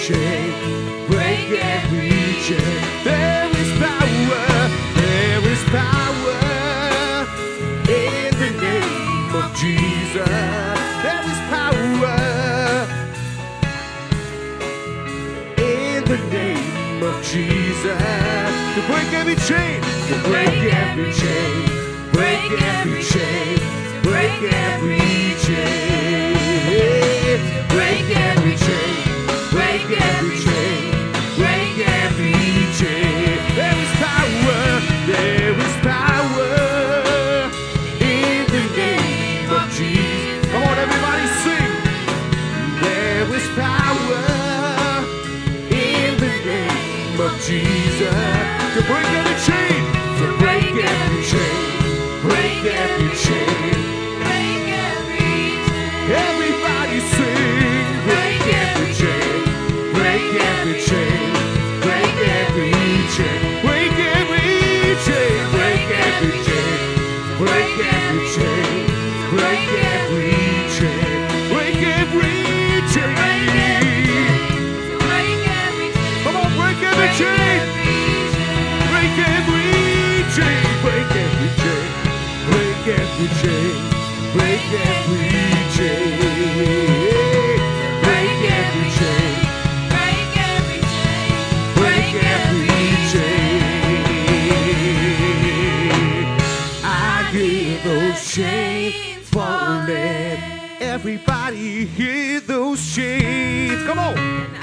chain, break every chain. There is power in the name of Jesus. There is power in the name of Jesus to break every chain, to break every chain, break every chain, break every chain, break every chain, break every chain, break every chain. There is power in the name of Jesus. Come on, everybody, sing. There is power in the name of Jesus to break every chain, to break every chain, break every chain, break every chain. Everybody sing. Break every chain, break every chain, break every chain, break every chain, break every chain, break every chain, break every chain, break every chain. Come on, break every chain. Break every chain, break every chain, break every chain, break every chain, break every chain, break every chain. I hear those chains falling. Everybody hear those chains. Come on.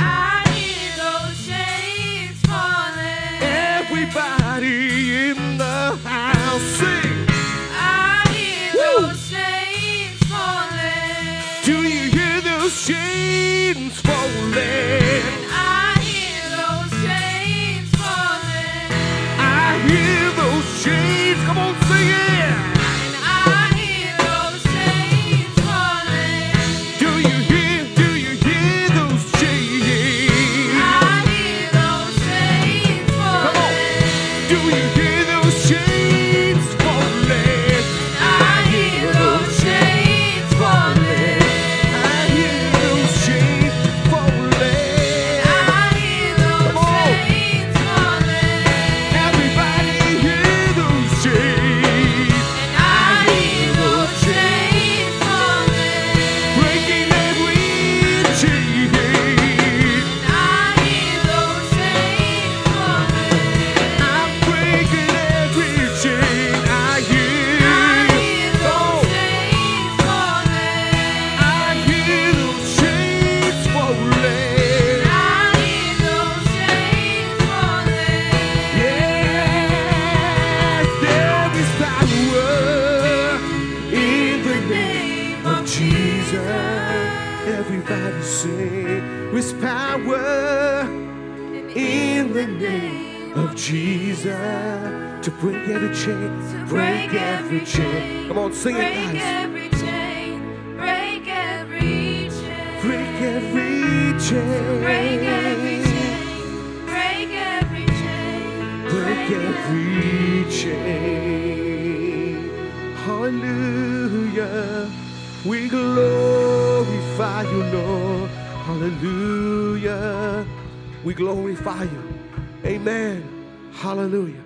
Everybody in the house sing. I hear those chains falling. Do you hear those chains falling? I hear those chains falling. I hear those chains. Come on, sing it. And I hear those chains falling. Do you hear those chains? I hear those chains falling. Come on. Do you hear those chains falling? I hear those chains falling. I hear those chains falling. I hear those chains falling. Everybody hear those chains. And I hear those chains falling. Breaking every chain. And I hear those chains falling. I'm breaking every chain. I hear. I hear those chains falling. I hear those chains falling. I hear those chains falling. Yes, there is power in the name of Jesus. Everybody say, with power in the name of Jesus to break every chain, break every chain. Come on, sing it, Break guys. every chain. Break every chain. Break every chain. Break every chain. Break every chain. Break every chain. Hallelujah. We glorify you, Lord. Hallelujah. We glorify you. Amen. Hallelujah.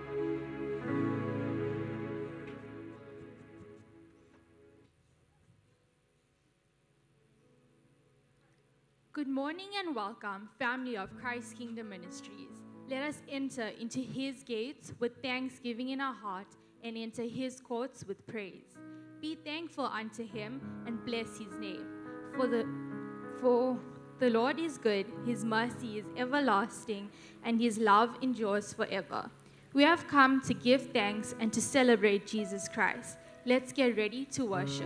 Good morning and welcome, family of Christ Kingdom Ministries. Let us enter into his gates with thanksgiving in our heart and enter his courts with praise. Be thankful unto him and bless his name. For the Lord is good, his mercy is everlasting, and his love endures forever. We have come to give thanks and to celebrate Jesus Christ. Let's get ready to worship.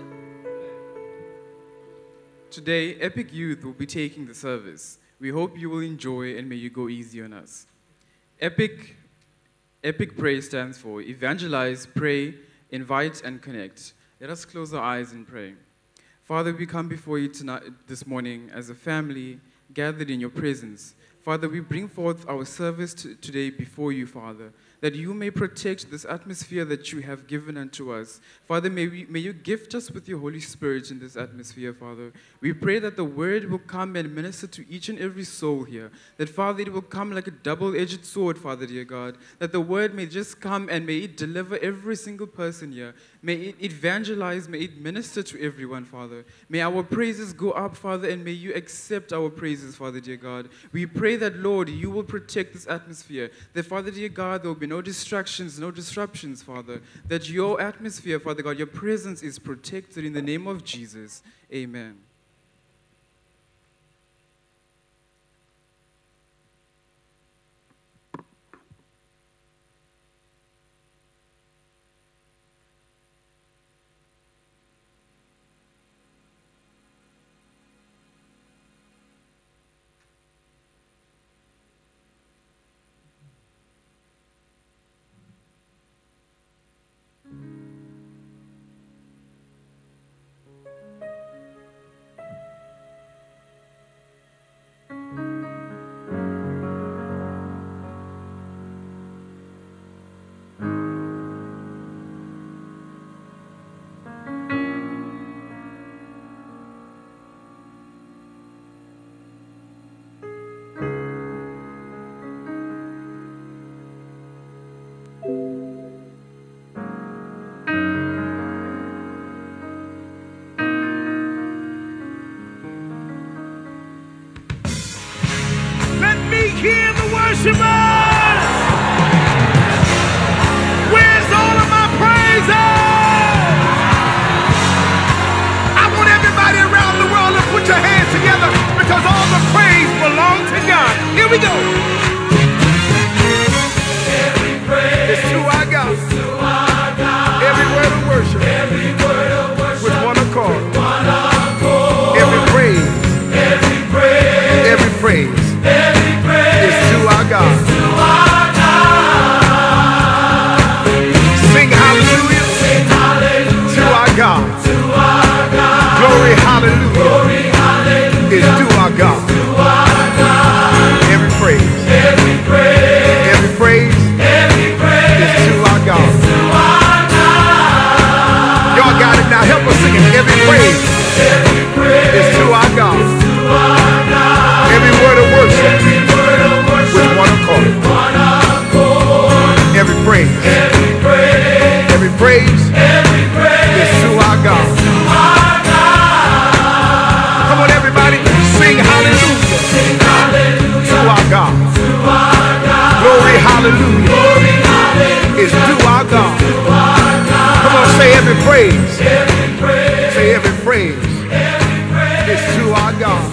Today, Epic Youth will be taking the service. We hope you will enjoy and may you go easy on us. Epic Pray stands for Evangelize, Pray, Invite, and Connect. Let us close our eyes and pray. Father, we come before you this morning as a family gathered in your presence. Father, we bring forth our service today before you, Father, that you may protect this atmosphere that you have given unto us. Father, may you gift us with your Holy Spirit in this atmosphere, Father. We pray that the word will come and minister to each and every soul here. That, Father, it will come like a double-edged sword, Father, dear God. That the word may just come and may it deliver every single person here. May it evangelize, may it minister to everyone, Father. May our praises go up, Father, and may you accept our praises, Father, dear God. We pray that, Lord, you will protect this atmosphere. That, Father, dear God, there will be no distractions, no disruptions, Father. That your atmosphere, Father God, your presence is protected in the name of Jesus. Amen. Hear the worshipers! Where's all of my praises? I want everybody around the world to put your hands together because all the praise belongs to God. Here we go. Every praise is to our God. Every word of worship. With one accord. Every praise. Every praise. God. Sing hallelujah, to our God. Glory hallelujah, is to our God. Every praise is to our God. Y'all got it now. Help us sing it. Every praise is to our God. Every word of worship. One accord. Every praise is to our God. Come on, everybody, sing hallelujah to our God. Glory hallelujah is to our God. Come on, say every praise. Say every praise is to our God.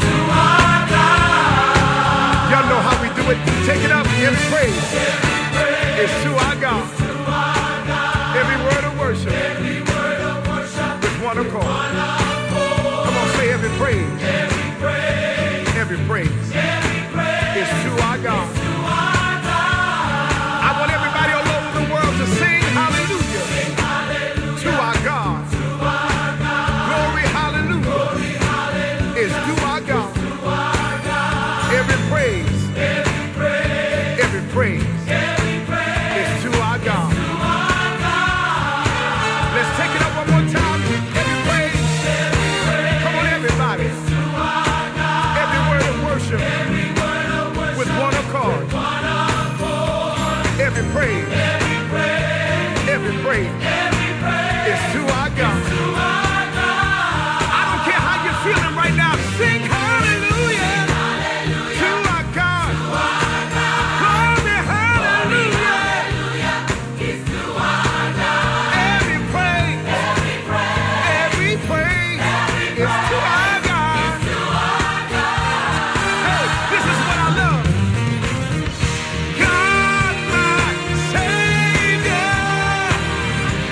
Y'all know how we do it. Take it up. Every praise is to our God. Every word of worship with one accord. Come on, say every praise. Every praise is to our God. I want everybody all over the world to sing hallelujah to our God. Glory hallelujah is to our God. Every praise is to our God. Let's take it up one more time. Every praise. Come on, everybody. Every word of worship with one accord. Every praise is to our God. I don't care how you're feeling right now. Sing hallelujah to our God. Glory hallelujah is to our God. Every praise is to our God. Hey, this is what I love. God, my Savior.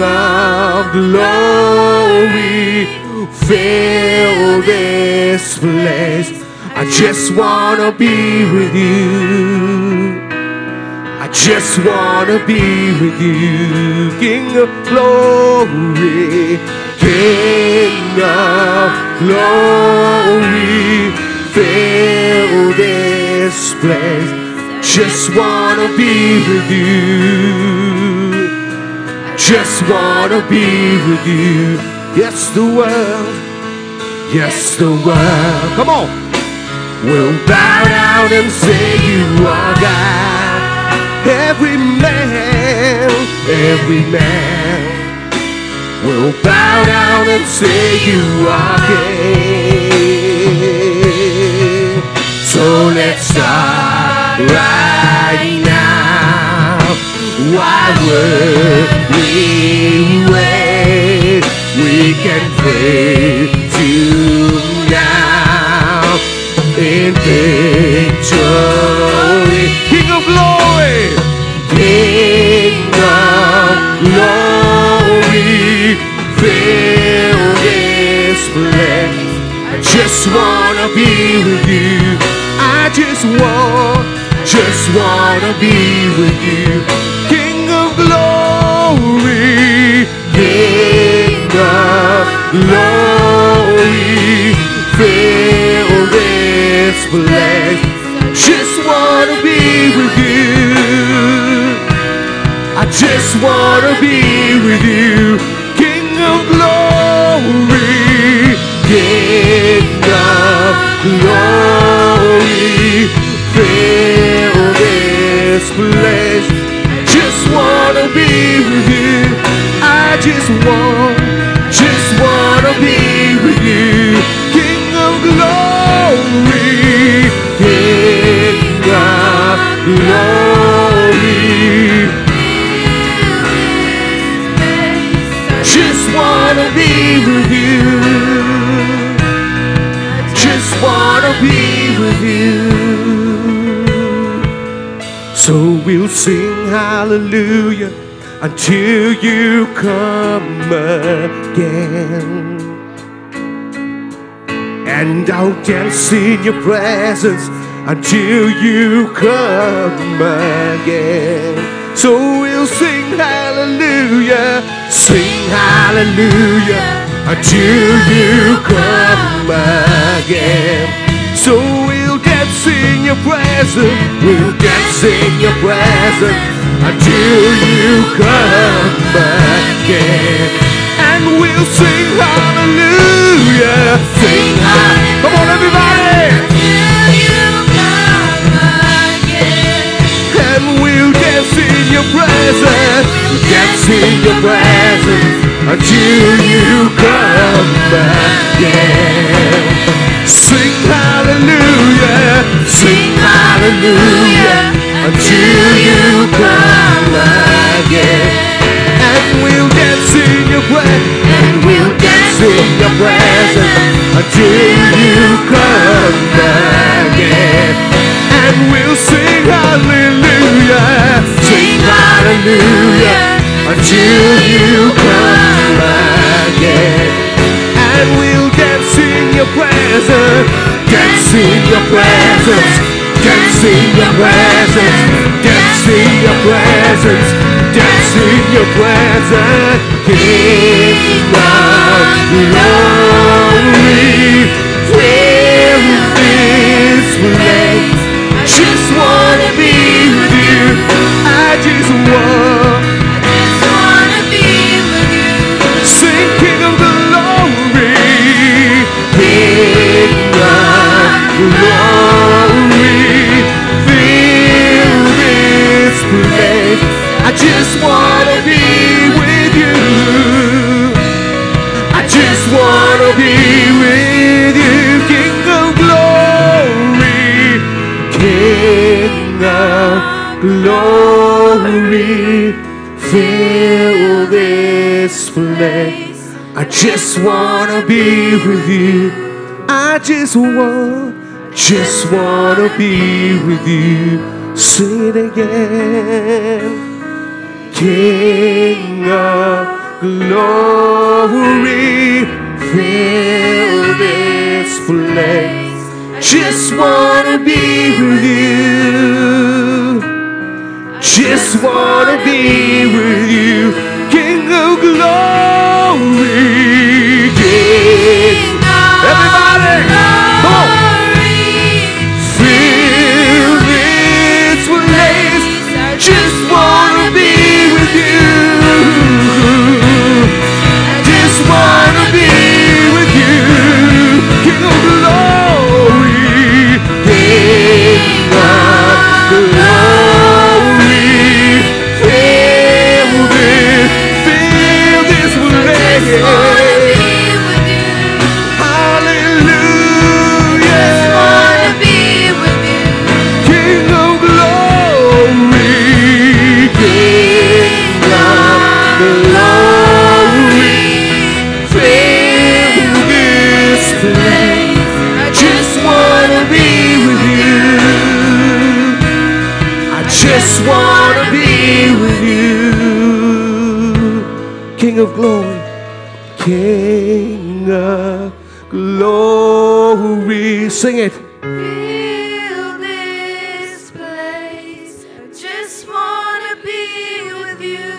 of glory, fill this place. I just wanna be with you. I just wanna be with you. King of glory, King of glory, fill this place. Just wanna be with you. Just wanna be with you. Yes, the world. Yes, the world. Come on. We'll bow down and say you are God. Every man will bow down and say you are King. So let's start right now. Why would we wait? We can praise you now in victory. King of glory, King of glory, fill this place. I just wanna be with you. I just wanna be with you. King of glory, King of glory, fill this place. Just wanna be with you. I just wanna be with you. King of glory, King of glory, fill this place. Just wanna be with you. I just wanna be with you. King of glory, King of glory, just wanna be with you. Just wanna be with you. So we'll sing hallelujah until you come again. And I'll dance in your presence until you come again. So we'll sing hallelujah until you come again. So we'll dance in your presence, we'll dance in your presence until you come again. And we'll sing hallelujah, sing hallelujah. Come on everybody! Until you come again. And we'll dance in your presence, dance in your presence until you come again. Sing hallelujah until you come again. And we'll dance in your presence, until you come again. And we'll sing hallelujah until you come again. And we'll dance in your presence, dance in your presence, dance in your presence, dance in your presence, dance in your presence. King of glory, fill this place. I just wanna be with you. I just wanna be with you. Sing King of glory, King of glory, fill this place. I just wanna be with you. I just wanna be with you. King of glory, King of glory, fill this place. I just wanna be with you. I just wanna be with you. Sing it again. King of glory, fill this place. Just wanna be with you. Just wanna be with you. King of glory, King. Everybody, come on. Fill this place. Just wanna be with you. Just wanna be with you. King of glory, King of glory. Fill this place. Just wanna be with you. King of glory, King of glory. Sing it. Fill this place. I just wanna be with you.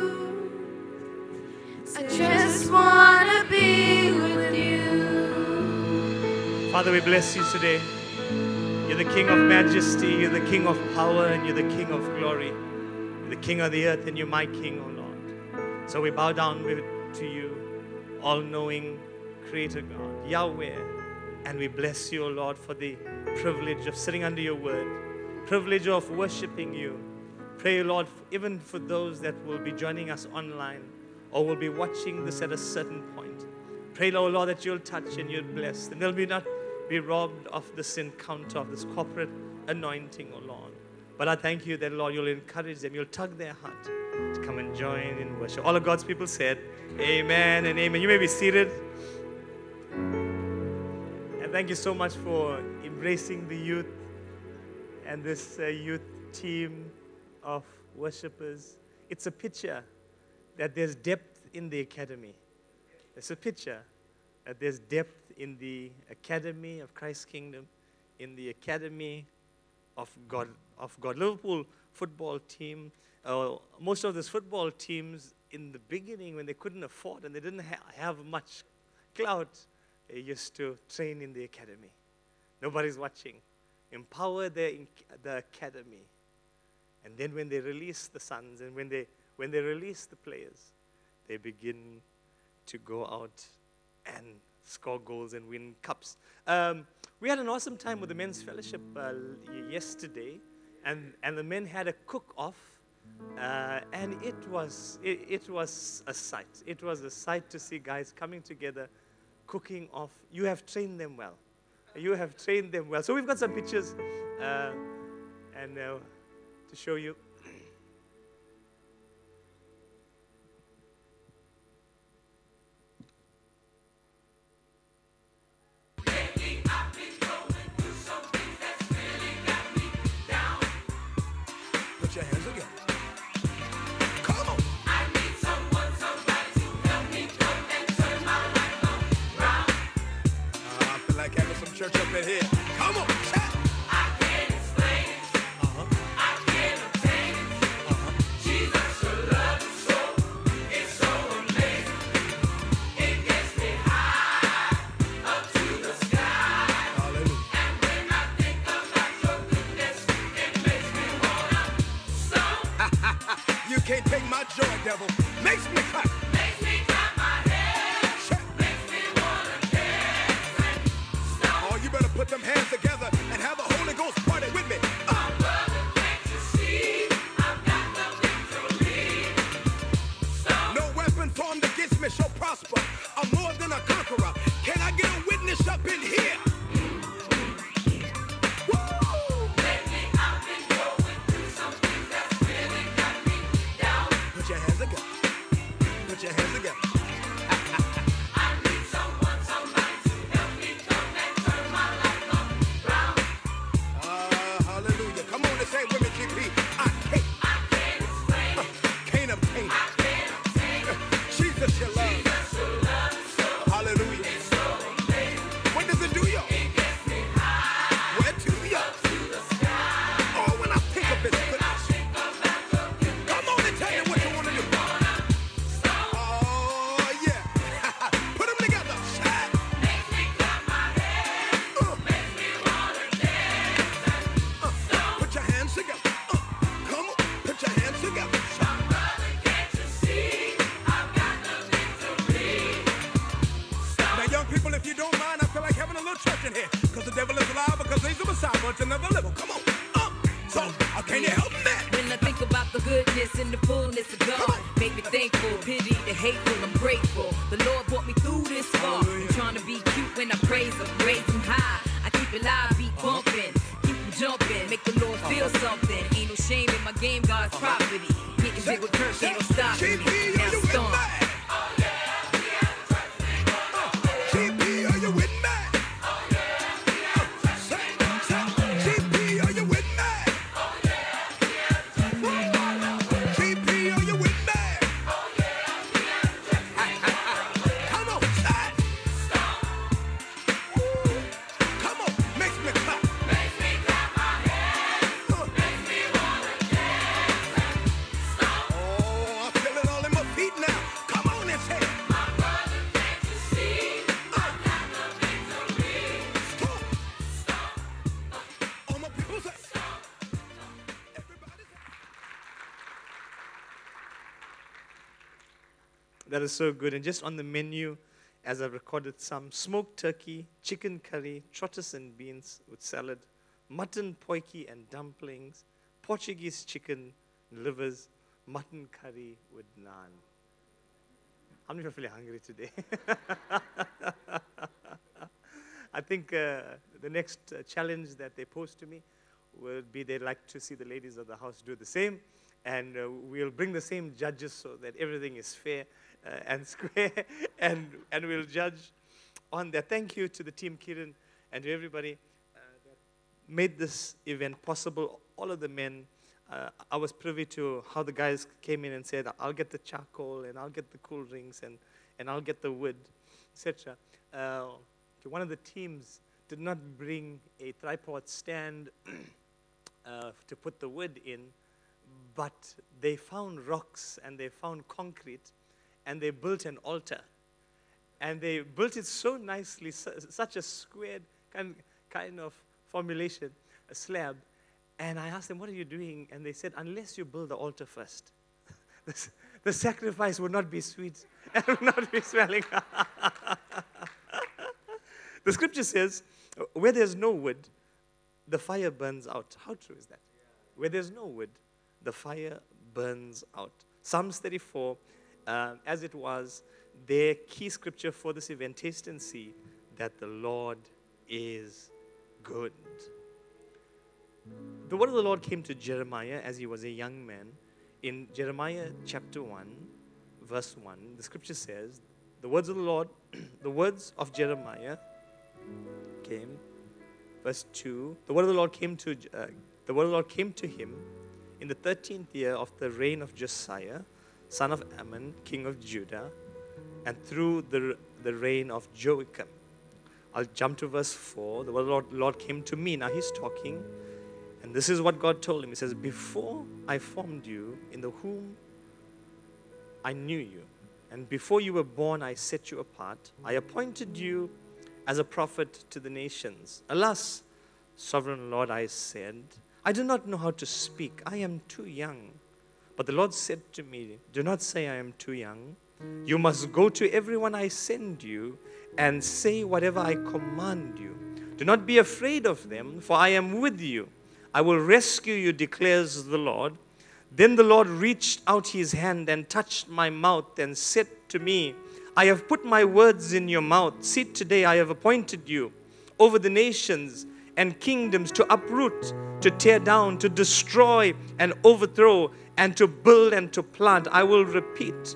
I just wanna be with you. Father, we bless you today. You're the King of majesty, you're the King of power, and you're the King of glory. You're the King of the earth, and you're my King, O Lord. So we bow down to you, all-knowing Creator God, Yahweh, and we bless you, O Lord, for the privilege of sitting under your word, privilege of worshiping you. Pray, Lord, even for those that will be joining us online or will be watching this at a certain point. Pray, Lord, that you'll touch and you'll bless, and they'll not be robbed of this encounter, of this corporate anointing, oh Lord. But I thank you that, Lord, you'll encourage them, you'll tug their heart to come and join in worship. All of God's people said, amen and amen. You may be seated. And thank you so much for embracing the youth and this youth team of worshipers. It's a picture that there's depth in the academy. It's a picture that there's depth in the academy of Christ's kingdom, in the academy of God. Liverpool football team, most of these football teams in the beginning, when they couldn't afford and they didn't have much clout, they used to train in the academy. Nobody's watching. Empower the academy. And then when they release the sons and when they release the players, they begin to go out and score goals and win cups. We had an awesome time with the men's fellowship yesterday, and the men had a cook-off, and it was a sight. It was a sight to see guys coming together, cooking off. You have trained them well. You have trained them well. So we've got some pictures to show you. Your hands again. Come on. I need somebody to help me come and turn my life around. I feel like having some church up in here. Come on. Chat. I can't explain it. I can't obtain it. Jesus, your love is so amazing. It gets me high up to the sky. Hallelujah. And when I think about your goodness, it makes me wanna stomp. You can't take my joy, devil. Makes me clap. Makes me clap my hands. Check. Makes me wanna dance and stomp. Oh, you better put them hands together and have a Holy Ghost party with me. Brother, can't you see? I've got the victory. Stomp. No weapon formed against me shall prosper. I'm more than a conqueror. Can I get a witness up in here? Woo! Lately I've been going through some things that's really got me down. Put your hands together. top or to another level. Come on. So, can you help me? When I think about the goodness and the fullness of God, make me thankful, pity the hateful, I'm grateful. The Lord brought me through this far. I'm trying to be cute when I praise Him, raise Him high. I keep it live, beat bumping, keep Him jumping, make the Lord feel something. Ain't no shame in my game, God's property. Getting big with church, ain't no stopping me. Now storm. GP, are you with me? That is so good. And just on the menu, as I've recorded some, smoked turkey, chicken curry, trotters and beans with salad, mutton poiki and dumplings, Portuguese chicken livers, mutton curry with naan. How many of you are feeling hungry today? I think the next challenge that they pose to me would be they'd like to see the ladies of the house do the same. And we'll bring the same judges so that everything is fair and square, and we'll judge on that. Thank you to the team, Kiran, and to everybody that made this event possible. All of the men, I was privy to how the guys came in and said, I'll get the charcoal, and I'll get the cool drinks, and I'll get the wood, etc. One of the teams did not bring a tripod stand to put the wood in, but they found rocks and they found concrete and they built an altar. And they built it so nicely, such a squared kind of formulation, a slab. And I asked them, what are you doing? And they said, unless you build the altar first, the sacrifice would not be sweet and would not be smelling. The scripture says, where there's no wood, the fire burns out. How true is that? Where there's no wood, the fire burns out. Psalms 34, as it was their key scripture for this event, taste and see that the Lord is good. The word of the Lord came to Jeremiah as he was a young man. In Jeremiah chapter 1, verse 1, the scripture says, the words of the Lord, the words of Jeremiah came. Verse 2, the word of the Lord came to him in the 13th year of the reign of Josiah, son of Ammon, king of Judah, and through the reign of Joachim. I'll jump to verse 4. The word of the Lord came to me. Now he's talking, and this is what God told him. He says, before I formed you in the womb, I knew you. And before you were born, I set you apart. I appointed you as a prophet to the nations. Alas, sovereign Lord, I said, I do not know how to speak. I am too young. But the Lord said to me, do not say I am too young. You must go to everyone I send you and say whatever I command you. Do not be afraid of them, for I am with you. I will rescue you, declares the Lord. Then the Lord reached out his hand and touched my mouth and said to me, I have put my words in your mouth. See, today I have appointed you over the nations and kingdoms to uproot, to tear down, to destroy and overthrow, and to build and to plant. I will repeat.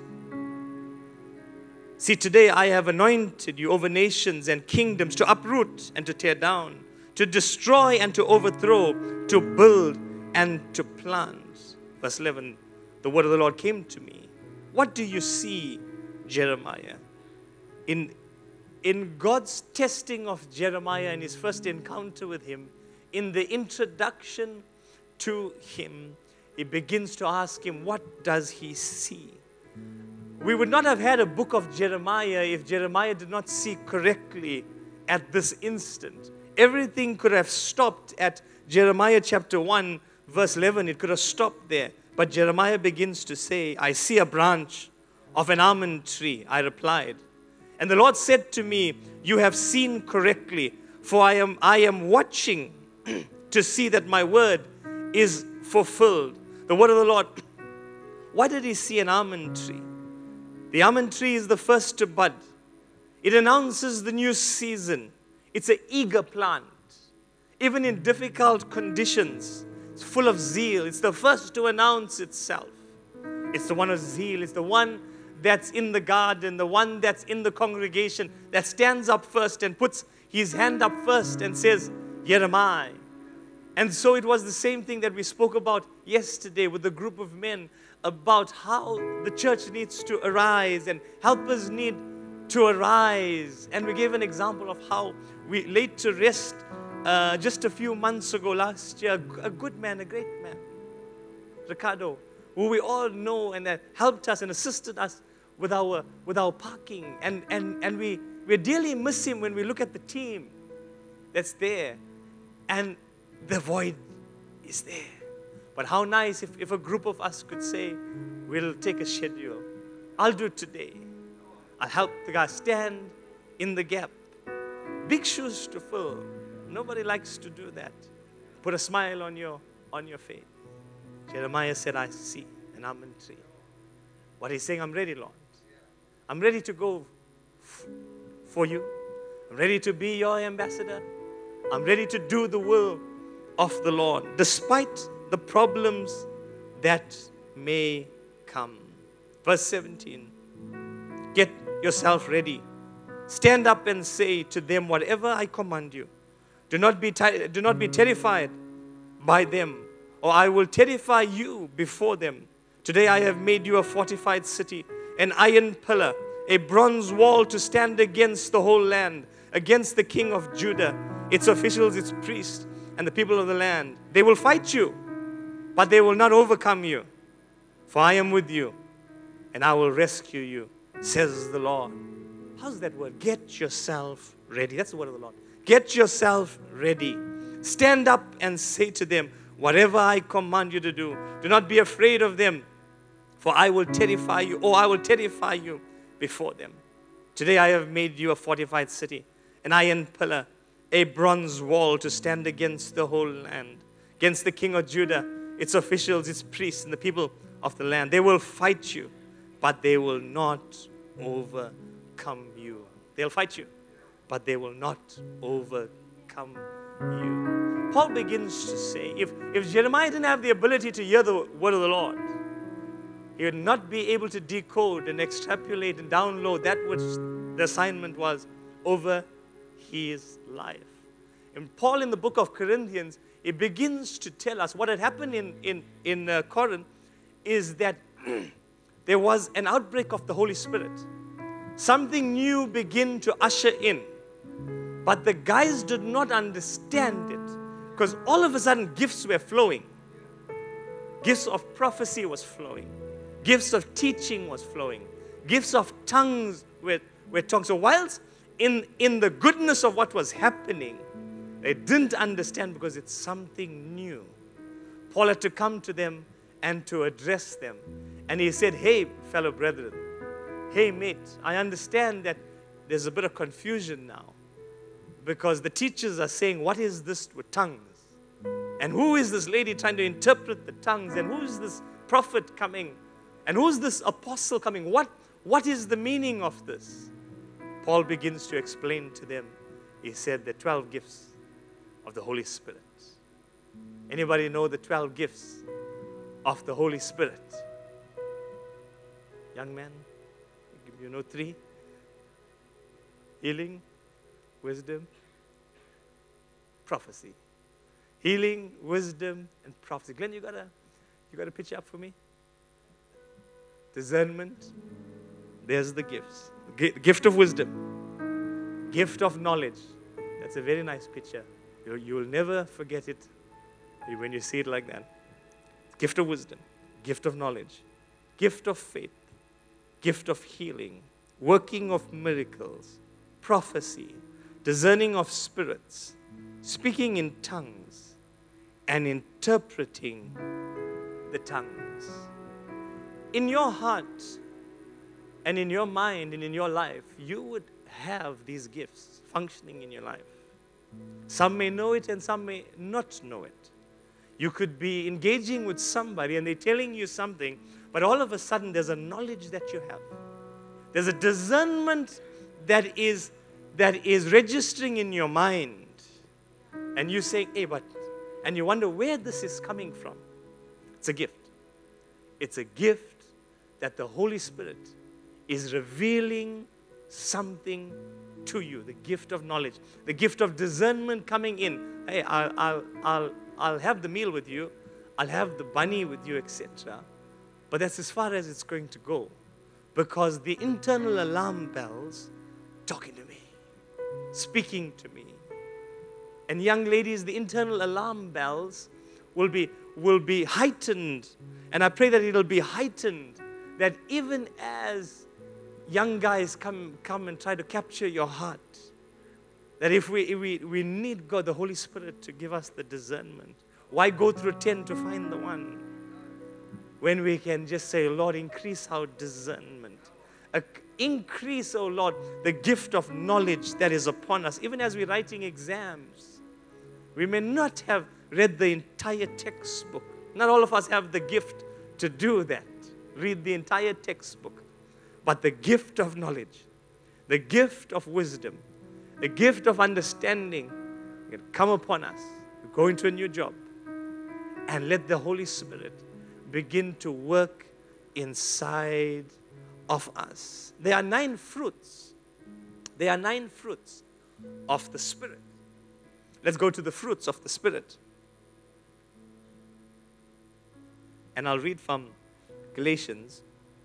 See, today I have anointed you over nations and kingdoms to uproot and to tear down, to destroy and to overthrow, to build and to plant. Verse 11, the word of the Lord came to me. What do you see, Jeremiah? In God's testing of Jeremiah and his first encounter with him, in the introduction to him, he begins to ask him, what does he see? We would not have had a book of Jeremiah if Jeremiah did not see correctly at this instant. Everything could have stopped at Jeremiah chapter 1, verse 11. It could have stopped there. But Jeremiah begins to say, I see a branch of an almond tree. I replied. And the Lord said to me, you have seen correctly, for I am watching to see that my word is fulfilled. The word of the Lord. Why did he see an almond tree? The almond tree is the first to bud. It announces the new season. It's an eager plant. Even in difficult conditions, it's full of zeal. It's the first to announce itself. It's the one of zeal. It's the one that's in the garden, the one that's in the congregation, that stands up first and puts his hand up first and says, "Here am I." And so it was the same thing that we spoke about yesterday with the group of men about how the church needs to arise and helpers need to arise. And we gave an example of how we laid to rest just a few months ago last year, a good man, a great man, Ricardo, who we all know and that helped us and assisted us with our parking. And we dearly miss him when we look at the team that's there. And the void is there. But how nice if a group of us could say, we'll take a schedule. I'll do it today. I'll help the guy stand in the gap. Big shoes to fill. Nobody likes to do that. Put a smile on your face. Jeremiah said, I see an almond tree. What he's saying, I'm ready, Lord. I'm ready to go for you. I'm ready to be your ambassador. I'm ready to do the will of the Lord, despite the problems that may come. Verse 17, get yourself ready. Stand up and say to them whatever I command you. Do not be terrified by them, or I will terrify you before them. Today I have made you a fortified city, an iron pillar, a bronze wall to stand against the whole land, against the king of Judah, its officials, its priests, and the people of the land. They will fight you, but they will not overcome you. For I am with you, and I will rescue you, says the Lord. How's that word? Get yourself ready. That's the word of the Lord. Get yourself ready. Stand up and say to them, whatever I command you to do, do not be afraid of them, for I will terrify you, or I will terrify you before them. Today I have made you a fortified city, an iron pillar, a bronze wall to stand against the whole land, against the king of Judah, its officials, its priests, and the people of the land. They will fight you, but they will not overcome you. They'll fight you, but they will not overcome you. Paul begins to say, if Jeremiah didn't have the ability to hear the word of the Lord, he would not be able to decode and extrapolate and download that which the assignment was over his life. And Paul in the book of Corinthians, he begins to tell us what had happened in Corinth is that there was an outbreak of the Holy Spirit. Something new began to usher in. But the guys did not understand it because all of a sudden gifts were flowing. Gifts of prophecy was flowing. Gifts of teaching was flowing. Gifts of tongues were tongues. So whilst in the goodness of what was happening, they didn't understand because it's something new. Paul had to come to them and to address them. And he said, hey, fellow brethren, hey, mate, I understand that there's a bit of confusion now because the teachers are saying, what is this with tongues? And who is this lady trying to interpret the tongues? And who is this prophet coming? And who's this apostle coming? What is the meaning of this? Paul begins to explain to them. He said the 12 gifts of the Holy Spirit. Anybody know the 12 gifts of the Holy Spirit? Young man, you know 3? Healing, wisdom, prophecy. Healing, wisdom, and prophecy. Glenn, you got a picture up for me? Discernment. There's the gifts. Gift of wisdom. Gift of knowledge. That's a very nice picture. You'll never forget it when you see it like that. Gift of wisdom. Gift of knowledge. Gift of faith. Gift of healing. Working of miracles. Prophecy. Discerning of spirits. Speaking in tongues. And interpreting the tongues. In your heart and in your mind and in your life, you would have these gifts functioning in your life. Some may know it and some may not know it. You could be engaging with somebody and they're telling you something, but all of a sudden there's a knowledge that you have. There's a discernment that is registering in your mind. And you say, hey, and you wonder where this is coming from. It's a gift. It's a gift that the Holy Spirit is revealing something to you. The gift of knowledge, the gift of discernment coming in. Hey, I'll have the meal with you. I'll have the bunny with you, etc. But that's as far as it's going to go. Because the internal alarm bells talking to me, speaking to me. And young ladies, the internal alarm bells will be heightened. And I pray that it'll be heightened. That even as young guys come and try to capture your heart, that if we need God, the Holy Spirit, to give us the discernment. Why go through 10 to find the one? When we can just say, Lord, increase our discernment. Increase, oh Lord, the gift of knowledge that is upon us. Even as we're writing exams, we may not have read the entire textbook. Not all of us have the gift to do that. Read the entire textbook. But the gift of knowledge, the gift of wisdom, the gift of understanding can come upon us. We go into a new job and let the Holy Spirit begin to work inside of us. There are 9 fruits. There are 9 fruits of the Spirit. Let's go to the fruits of the Spirit. And I'll read from Galatians,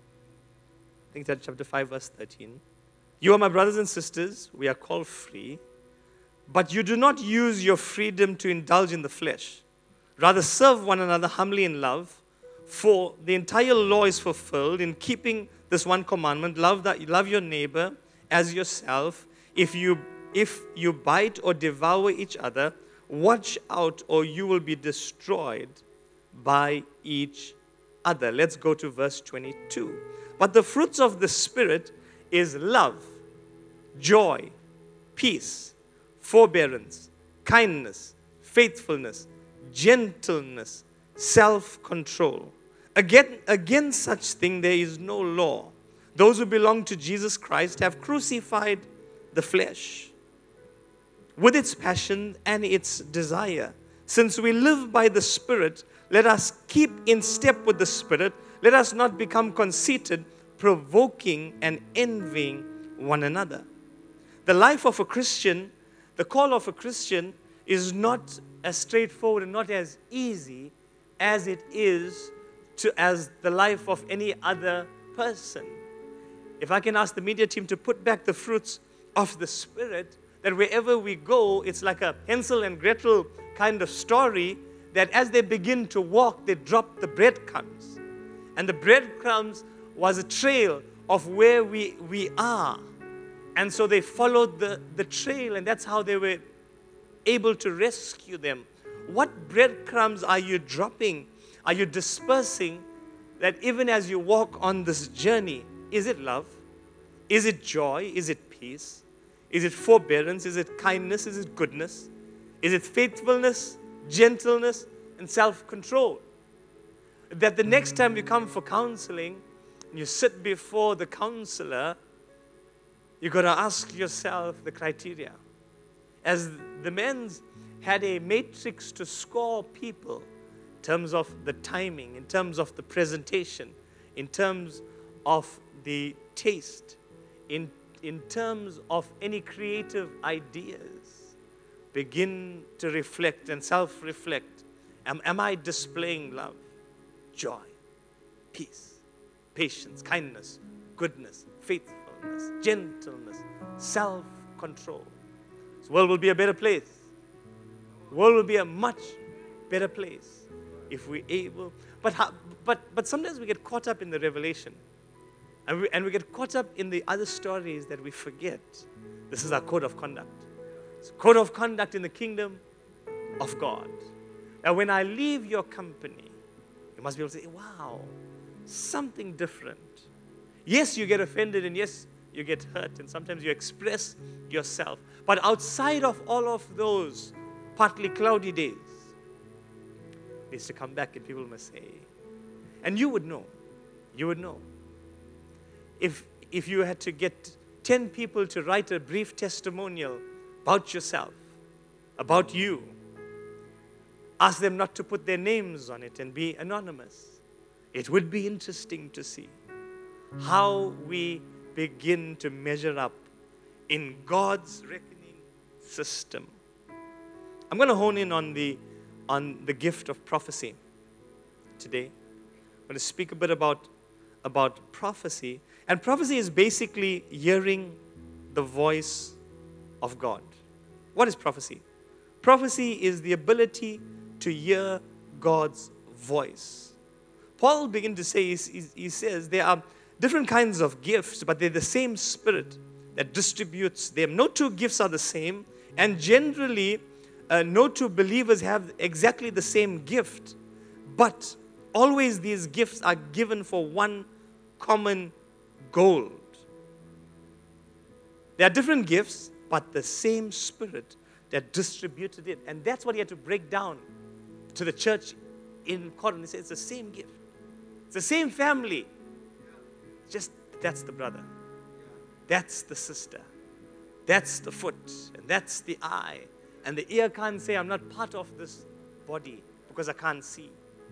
I think that's chapter 5, verse 13. You are my brothers and sisters, we are called free, but you do not use your freedom to indulge in the flesh. Rather serve one another humbly in love, for the entire law is fulfilled in keeping this one commandment, love your neighbor as yourself. If you bite or devour each other, watch out or you will be destroyed by each other. Let's go to verse 22. But the fruits of the Spirit is love, joy, peace, forbearance, kindness, faithfulness, gentleness, self-control. Against such thing there is no law. Those who belong to Jesus Christ have crucified the flesh with its passion and its desire. Since we live by the Spirit, let us keep in step with the Spirit. Let us not become conceited, provoking and envying one another. The life of a Christian, the call of a Christian is not as straightforward and not as easy as it is as the life of any other person. If I can ask the media team to put back the fruits of the Spirit, that wherever we go, it's like a Hansel and Gretel kind of story, that as they begin to walk, they drop the breadcrumbs. And the breadcrumbs was a trail of where we are. And so they followed the trail, and that's how they were able to rescue them. What breadcrumbs are you dropping? Are you dispersing that even as you walk on this journey? Is it love? Is it joy? Is it peace? Is it forbearance? Is it kindness? Is it goodness? Is it faithfulness, gentleness, and self-control? That the next time you come for counseling, and you sit before the counselor, you've got to ask yourself the criteria. As the men's had a matrix to score people in terms of the timing, in terms of the presentation, in terms of the taste, in terms of any creative ideas, begin to reflect and self-reflect. Am I displaying love, joy, peace, patience, kindness, goodness, faithfulness, gentleness, self-control? This world will be a better place. The world will be a much better place if we're able. But sometimes we get caught up in the revelation. And we get caught up in the other stories that we forget. This is our code of conduct. It's a code of conduct in the kingdom of God. Now, when I leave your company, you must be able to say, wow, something different. Yes, you get offended, and yes, you get hurt, and sometimes you express yourself. But outside of all of those partly cloudy days, it needs to come back and people must say, and you would know, if you had to get 10 people to write a brief testimonial about yourself, about you, ask them not to put their names on it and be anonymous. It would be interesting to see how we begin to measure up in God's reckoning system. I'm going to hone in on the gift of prophecy today. I'm going to speak a bit about prophecy. And prophecy is basically hearing the voice of God. What is prophecy? Prophecy is the ability to hear God's voice. Paul begins to say, he says, there are different kinds of gifts, but they're the same Spirit that distributes them. No two gifts are the same, and generally, no two believers have exactly the same gift, but always these gifts are given for one common goal. There are different gifts, but the same Spirit that distributed it. And that's what he had to break down to the church in Corinth. He said, it's the same gift. It's the same family. Just, that's the brother. That's the sister. That's the foot. And that's the eye. And the ear can't say, I'm not part of this body because I can't see.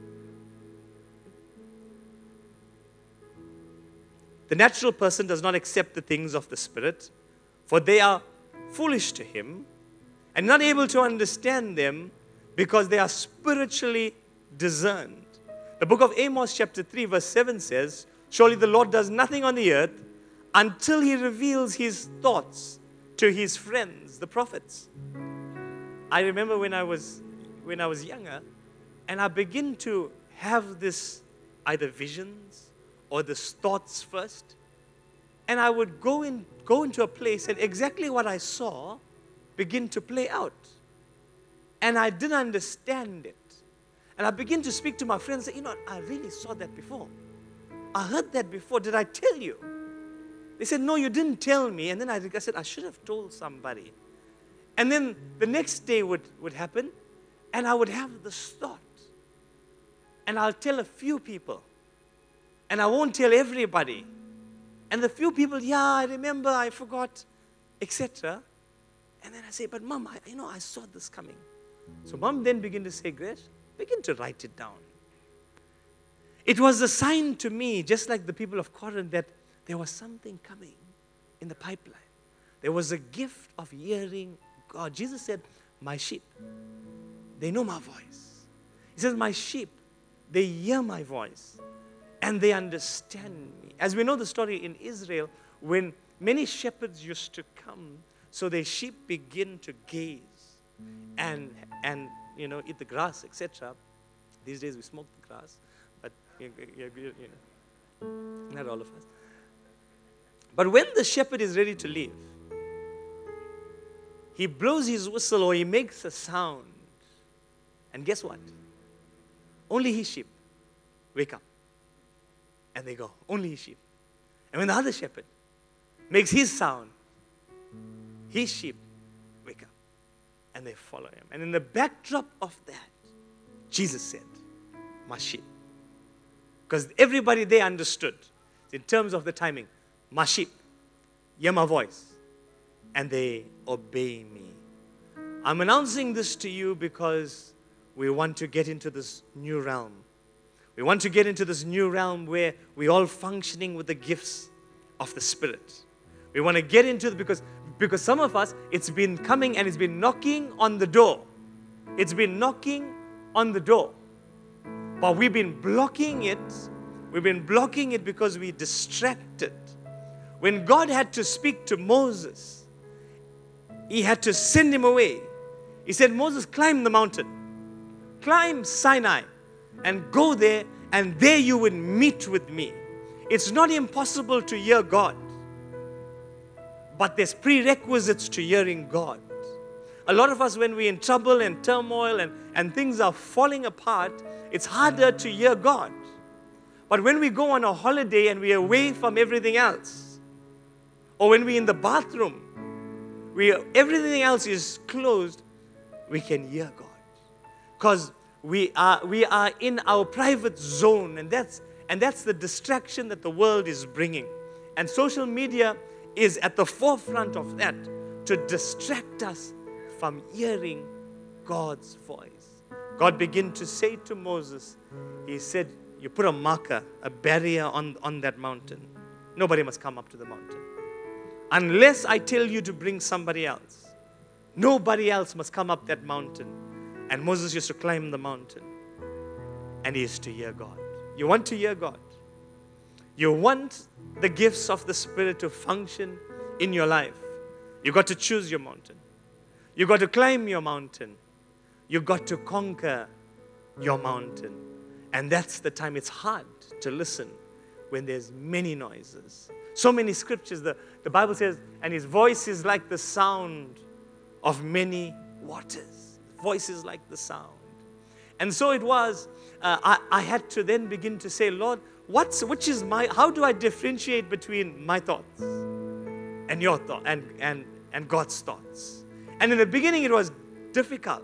The natural person does not accept the things of the Spirit, for they are foolish to him and not able to understand them because they are spiritually discerned. The book of Amos chapter 3 verse 7 says, surely the Lord does nothing on the earth until he reveals his thoughts to his friends, the prophets. I remember when I was younger, and I began to have this either visions or these thoughts first, and I would go into a place and exactly what I saw begin to play out. And I didn't understand it. And I began to speak to my friends and say, I really saw that before. I heard that before. Did I tell you? They said, no, you didn't tell me. And then I said, I should have told somebody. And then the next day would happen, and I would have this thought. And I'll tell a few people. And I won't tell everybody. And the few people, I remember, I forgot, etc. And then I say, but Mom, I saw this coming. So Mom then began to say, Gresh, begin to write it down. It was a sign to me, just like the people of Corinth, that there was something coming in the pipeline. There was a gift of hearing God. Jesus said, my sheep, they know my voice. He says, my sheep, they hear my voice and they understand me. As we know the story in Israel, when many shepherds used to come, so their sheep begin to gaze and eat the grass, etc. These days we smoke the grass, but not all of us. But when the shepherd is ready to leave, he blows his whistle or he makes a sound. And guess what? Only his sheep wake up. And they go, only his sheep. And when the other shepherd makes his sound, his sheep wake up. And they follow him. And in the backdrop of that, Jesus said, my sheep. Because everybody there understood, in terms of the timing, my sheep, hear my voice, and they obey me. I'm announcing this to you because we want to get into this new realm. We want to get into this new realm where we're all functioning with the gifts of the Spirit. We want to get into it because some of us, it's been coming and it's been knocking on the door. It's been knocking on the door. But we've been blocking it. We've been blocking it because we're distracted. When God had to speak to Moses, he had to send him away. He said, Moses, climb the mountain. Climb Sinai and go there, and there you will meet with me. It's not impossible to hear God, but there's prerequisites to hearing God. A lot of us, when we're in trouble and turmoil and things are falling apart, it's harder to hear God. But when we go on a holiday and we're away from everything else, or when we're in the bathroom, everything else is closed, we can hear God. Because we are in our private zone, and that's the distraction that the world is bringing. And social media is at the forefront of that, to distract us from hearing God's voice. God began to say to Moses, he said, you put a marker, a barrier on that mountain. Nobody must come up to the mountain. Unless I tell you to bring somebody else. Nobody else must come up that mountain. And Moses used to climb the mountain. And he used to hear God. You want to hear God? You want the gifts of the Spirit to function in your life? You got to choose your mountain. You got to climb your mountain. You got to conquer your mountain. And that's the time. It's hard to listen when there's many noises. So many scriptures. The Bible says, and his voice is like the sound of many waters. Voice is like the sound. And so it was, I had to then begin to say, Lord, how do I differentiate between my thoughts and your thought and God's thoughts? And in the beginning it was difficult.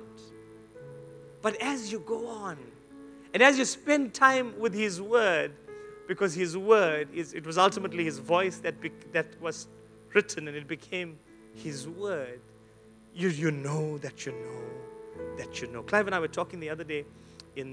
But as you go on, and as you spend time with His Word, because His Word, it was ultimately His voice that was written, and it became His Word, you know that you know that you know. Clive and I were talking the other day in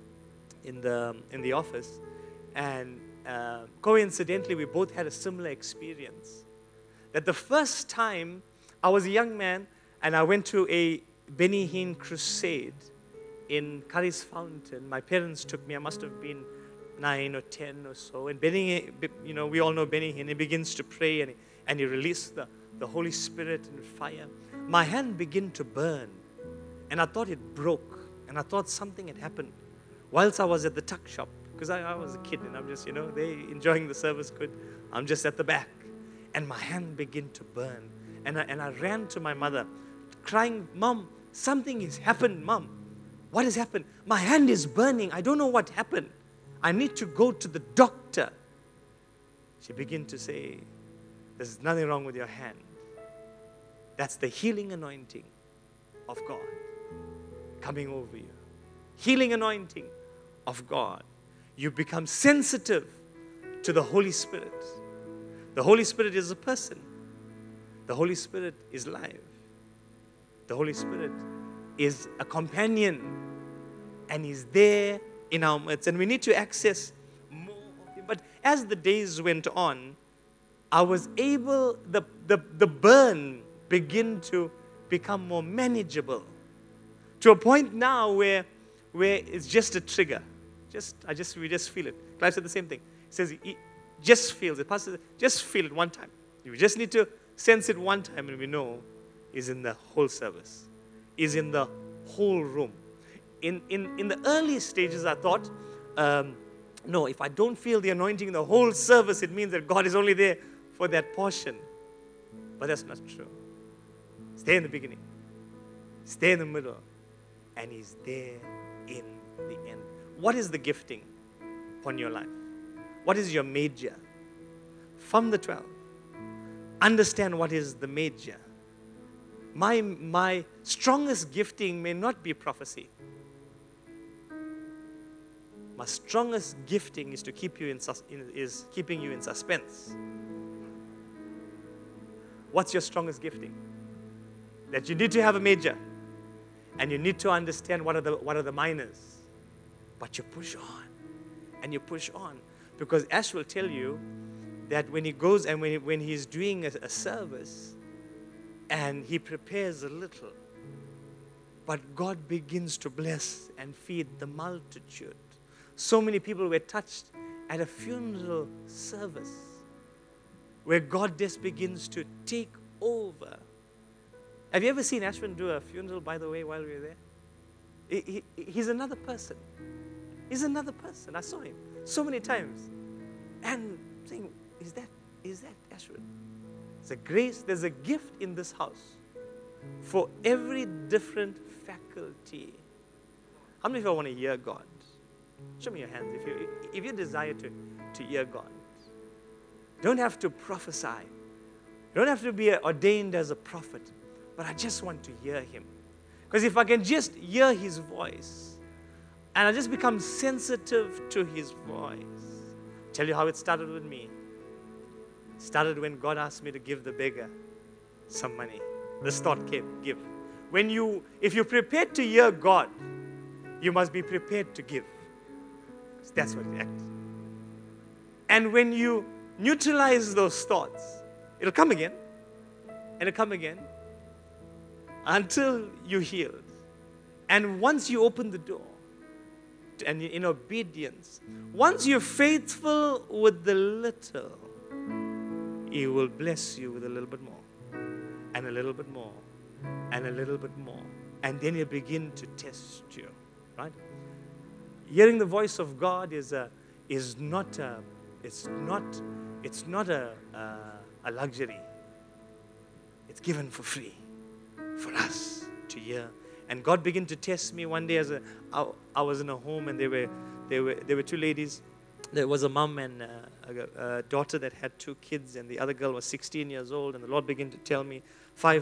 the office, and coincidentally we both had a similar experience. That the first time I was a young man, and I went to a Benny Hinn crusade in Curry's Fountain. My parents took me. I must have been 9 or 10 or so. And Benny, we all know Benny Hinn. He begins to pray, and he released the Holy Spirit and fire. My hand began to burn, and I thought it broke, and I thought something had happened. Whilst I was at the tuck shop, because I was a kid, and I'm just, they enjoying the service good. I'm just at the back, and my hand began to burn, and I ran to my mother, crying, Mom, something has happened, Mom. What has happened? My hand is burning. I don't know what happened. I need to go to the doctor. She began to say, there's nothing wrong with your hand. That's the healing anointing of God coming over you. Healing anointing of God. You become sensitive to the Holy Spirit. The Holy Spirit is a person. The Holy Spirit is live. The Holy Spirit is a companion, and He's there in our midst, and we need to access more of Him. But as the days went on, I was able, the burn began to become more manageable, to a point now where it's just a trigger. We just feel it. Clive said the same thing. He says he just feels it. Pastor said, just feel it one time. You just need to sense it one time, and we know He's in the whole service. Is in the whole room. In the early stages, I thought, no, if I don't feel the anointing in the whole service, it means that God is only there for that portion. But that's not true. Stay in the beginning. Stay in the middle. And He's there in the end. What is the gifting upon your life? What is your major? From the 12, understand what is the major. My strongest gifting may not be prophecy. My strongest gifting is to keep you keeping you in suspense. What's your strongest gifting? That you need to have a major, and you need to understand what are the minors. But you push on, and you push on, because Ash will tell you that when he goes and when he's doing a service, and he prepares a little, but God begins to bless and feed the multitude. So many people were touched at a funeral service where God just begins to take over. Have you ever seen Ashwin do a funeral, by the way, while we were there? He's another person. He's another person. I saw him so many times. And saying, is that Ashwin? There's a grace, there's a gift in this house for every different faculty. How many of you want to hear God? Show me your hands if you desire to hear God. Don't have to prophesy. You don't have to be ordained as a prophet, but I just want to hear him. Because if I can just hear his voice, and I just become sensitive to his voice. Tell you how it started with me. It started when God asked me to give the beggar some money. This thought came, give. If you're prepared to hear God, you must be prepared to give. That's what it acts. And when you neutralize those thoughts, it'll come again, and it'll come again, until you're healed. And once you open the door, and in obedience, once you're faithful with the little, he will bless you with a little bit more, and a little bit more, and a little bit more. And then he'll begin to test you, right? Hearing the voice of God is not a luxury. It's given for free for us to hear. And God began to test me one day I was in a home, and there were two ladies. There was a mom and a daughter that had 2 kids, and the other girl was 16 years old. And the Lord began to tell me 4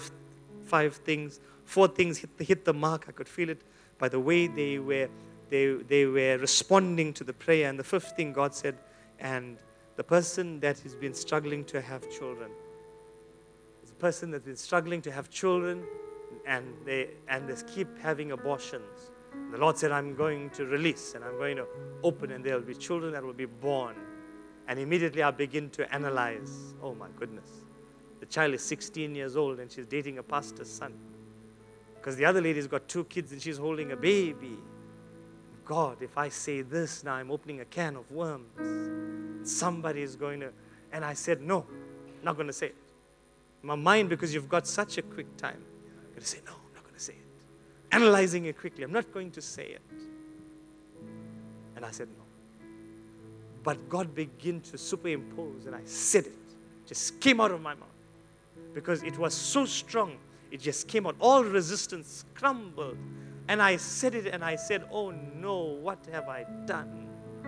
things hit the mark. I could feel it by the way they were responding to the prayer. And the 5th thing God said, and the person that has been struggling to have children, is a person that's been struggling to have children, and they keep having abortions. The Lord said, I'm going to release, and I'm going to open, and there will be children that will be born. And immediately I begin to analyze, oh my goodness, the child is 16 years old and she's dating a pastor's son. Because the other lady's got 2 kids and she's holding a baby. God, if I say this, now I'm opening a can of worms. Somebody is going to, and I said, no, I'm not going to say it. My mind, because you've got such a quick time, I'm going to say, no, I'm not going to say it. Analyzing it quickly, I'm not going to say it. And I said, no. But God began to superimpose, and I said it. Just came out of my mouth. Because it was so strong, it just came out. All resistance crumbled. And I said it, and I said, oh no, what have I done?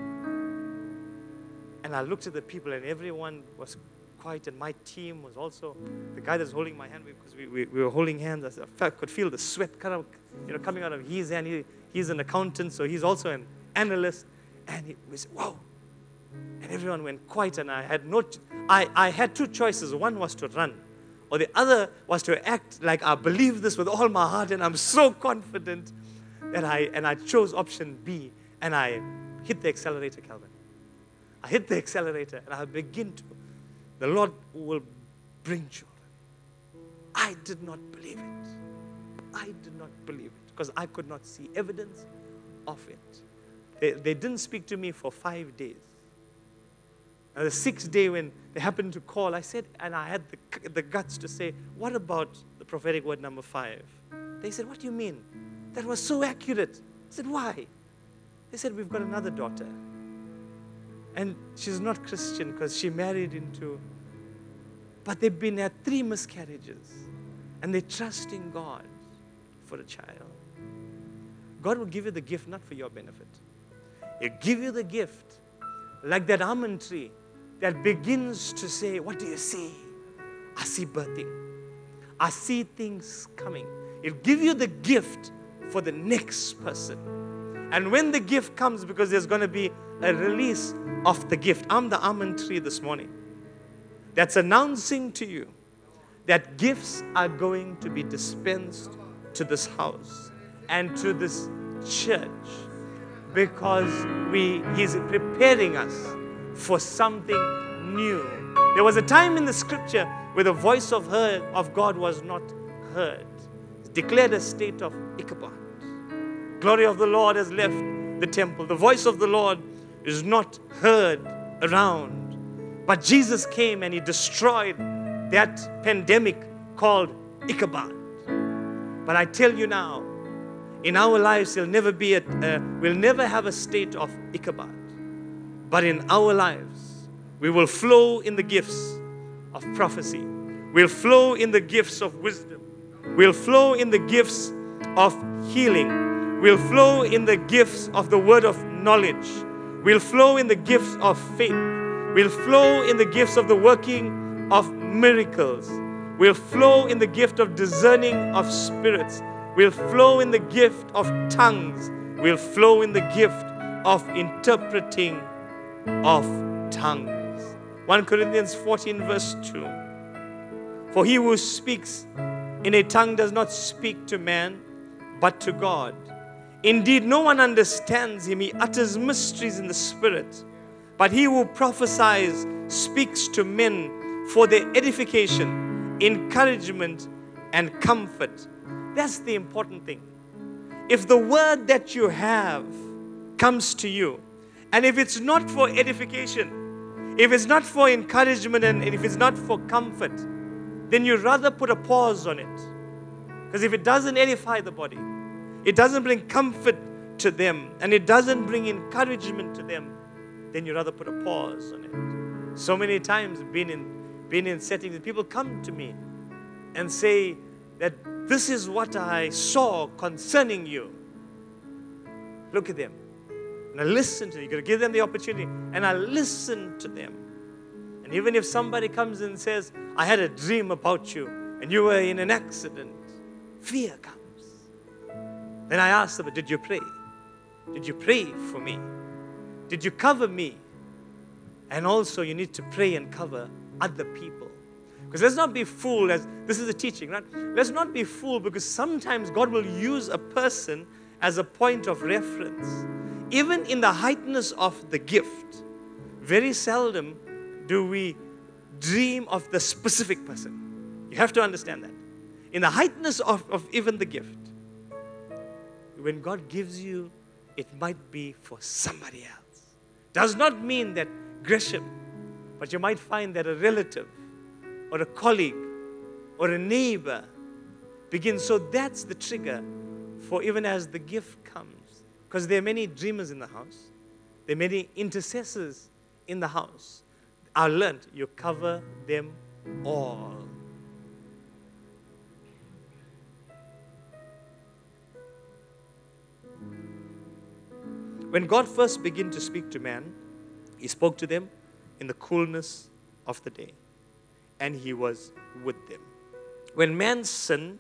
And I looked at the people, and everyone was quiet, and my team was also, the guy that's holding my hand, because we were holding hands, I could feel the sweat kind of, coming out of his hand. He's an accountant, so he's also an analyst. And we said, whoa. And everyone went quiet, and I had 2 choices. One was to run, or the other was to act like I believe this with all my heart, and I'm so confident that I chose option B, and I hit the accelerator, Calvin. I hit the accelerator, and I begin to, the Lord will bring children. I did not believe it. I did not believe it, because I could not see evidence of it. They didn't speak to me for 5 days. And the 6th day when they happened to call, I said, and I had the guts to say, what about the prophetic word number 5? They said, what do you mean? That was so accurate. I said, why? They said, we've got another daughter. And she's not Christian because she married into, but they've been at 3 miscarriages. And they're trusting God for a child. God will give you the gift not for your benefit. He'll give you the gift like that almond tree that begins to say, what do you see? I see birthing. I see things coming. It'll give you the gift for the next person. And when the gift comes, because there's going to be a release of the gift. I'm the almond tree this morning that's announcing to you that gifts are going to be dispensed to this house and to this church, because He's preparing us for something new. There was a time in the scripture where the voice of God was not heard. It's declared a state of Ichabod. Glory of the Lord has left the temple. The voice of the Lord is not heard around. But Jesus came and He destroyed that pandemic called Ichabod. But I tell you now, in our lives, we'll never have a state of Ichabod. But in our lives, we will flow in the gifts of prophecy. We'll flow in the gifts of wisdom. We'll flow in the gifts of healing. We'll flow in the gifts of the word of knowledge. We'll flow in the gifts of faith. We'll flow in the gifts of the working of miracles. We'll flow in the gift of discerning of spirits. We'll flow in the gift of tongues. We'll flow in the gift of interpreting of tongues. 1 Corinthians 14 verse 2. For he who speaks in a tongue does not speak to man, but to God. Indeed, no one understands him. He utters mysteries in the Spirit. But he who prophesies speaks to men for their edification, encouragement, and comfort. That's the important thing. If the word that you have comes to you, and if it's not for edification, if it's not for encouragement, and if it's not for comfort, then you'd rather put a pause on it. Because if it doesn't edify the body, it doesn't bring comfort to them, and it doesn't bring encouragement to them, then you'd rather put a pause on it. So many times been in settings that people come to me and say that this is what I saw concerning you. Look at them. And I listen to them. You've got to give them the opportunity. And I listen to them. And even if somebody comes and says, I had a dream about you and you were in an accident, fear comes. Then I ask them, did you pray? Did you pray for me? Did you cover me? And also you need to pray and cover other people. Because let's not be fooled, as this is the teaching, right? Let's not be fooled, because sometimes God will use a person as a point of reference. Even in the heightness of the gift, very seldom do we dream of the specific person. You have to understand that. In the heightness of even the gift, when God gives you, it might be for somebody else. Does not mean that Gresham, but you might find that a relative or a colleague or a neighbor begins. So that's the trigger for even as the gift comes. Because there are many dreamers in the house. There are many intercessors in the house. I learned you cover them all. When God first began to speak to man, He spoke to them in the coolness of the day. And He was with them. When man sinned,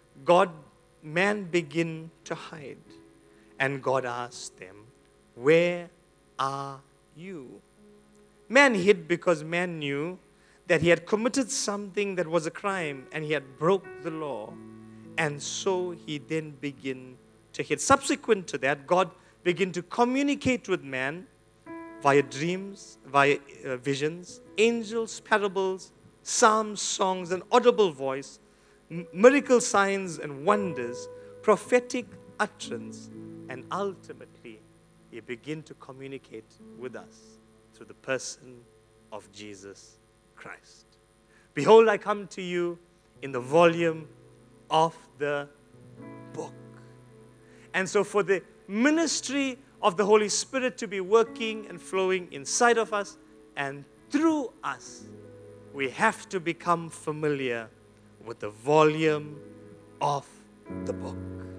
man began to hide. And God asked them, where are you? Man hid because man knew that he had committed something that was a crime and he had broke the law. And so he then began to hid. Subsequent to that, God began to communicate with man via dreams, via visions, angels, parables, psalms, songs, an audible voice, miracle signs and wonders, prophetic utterance, and ultimately, He began to communicate with us through the person of Jesus Christ. Behold, I come to you in the volume of the book. And so for the ministry of the Holy Spirit to be working and flowing inside of us and through us, we have to become familiar with the volume of the book.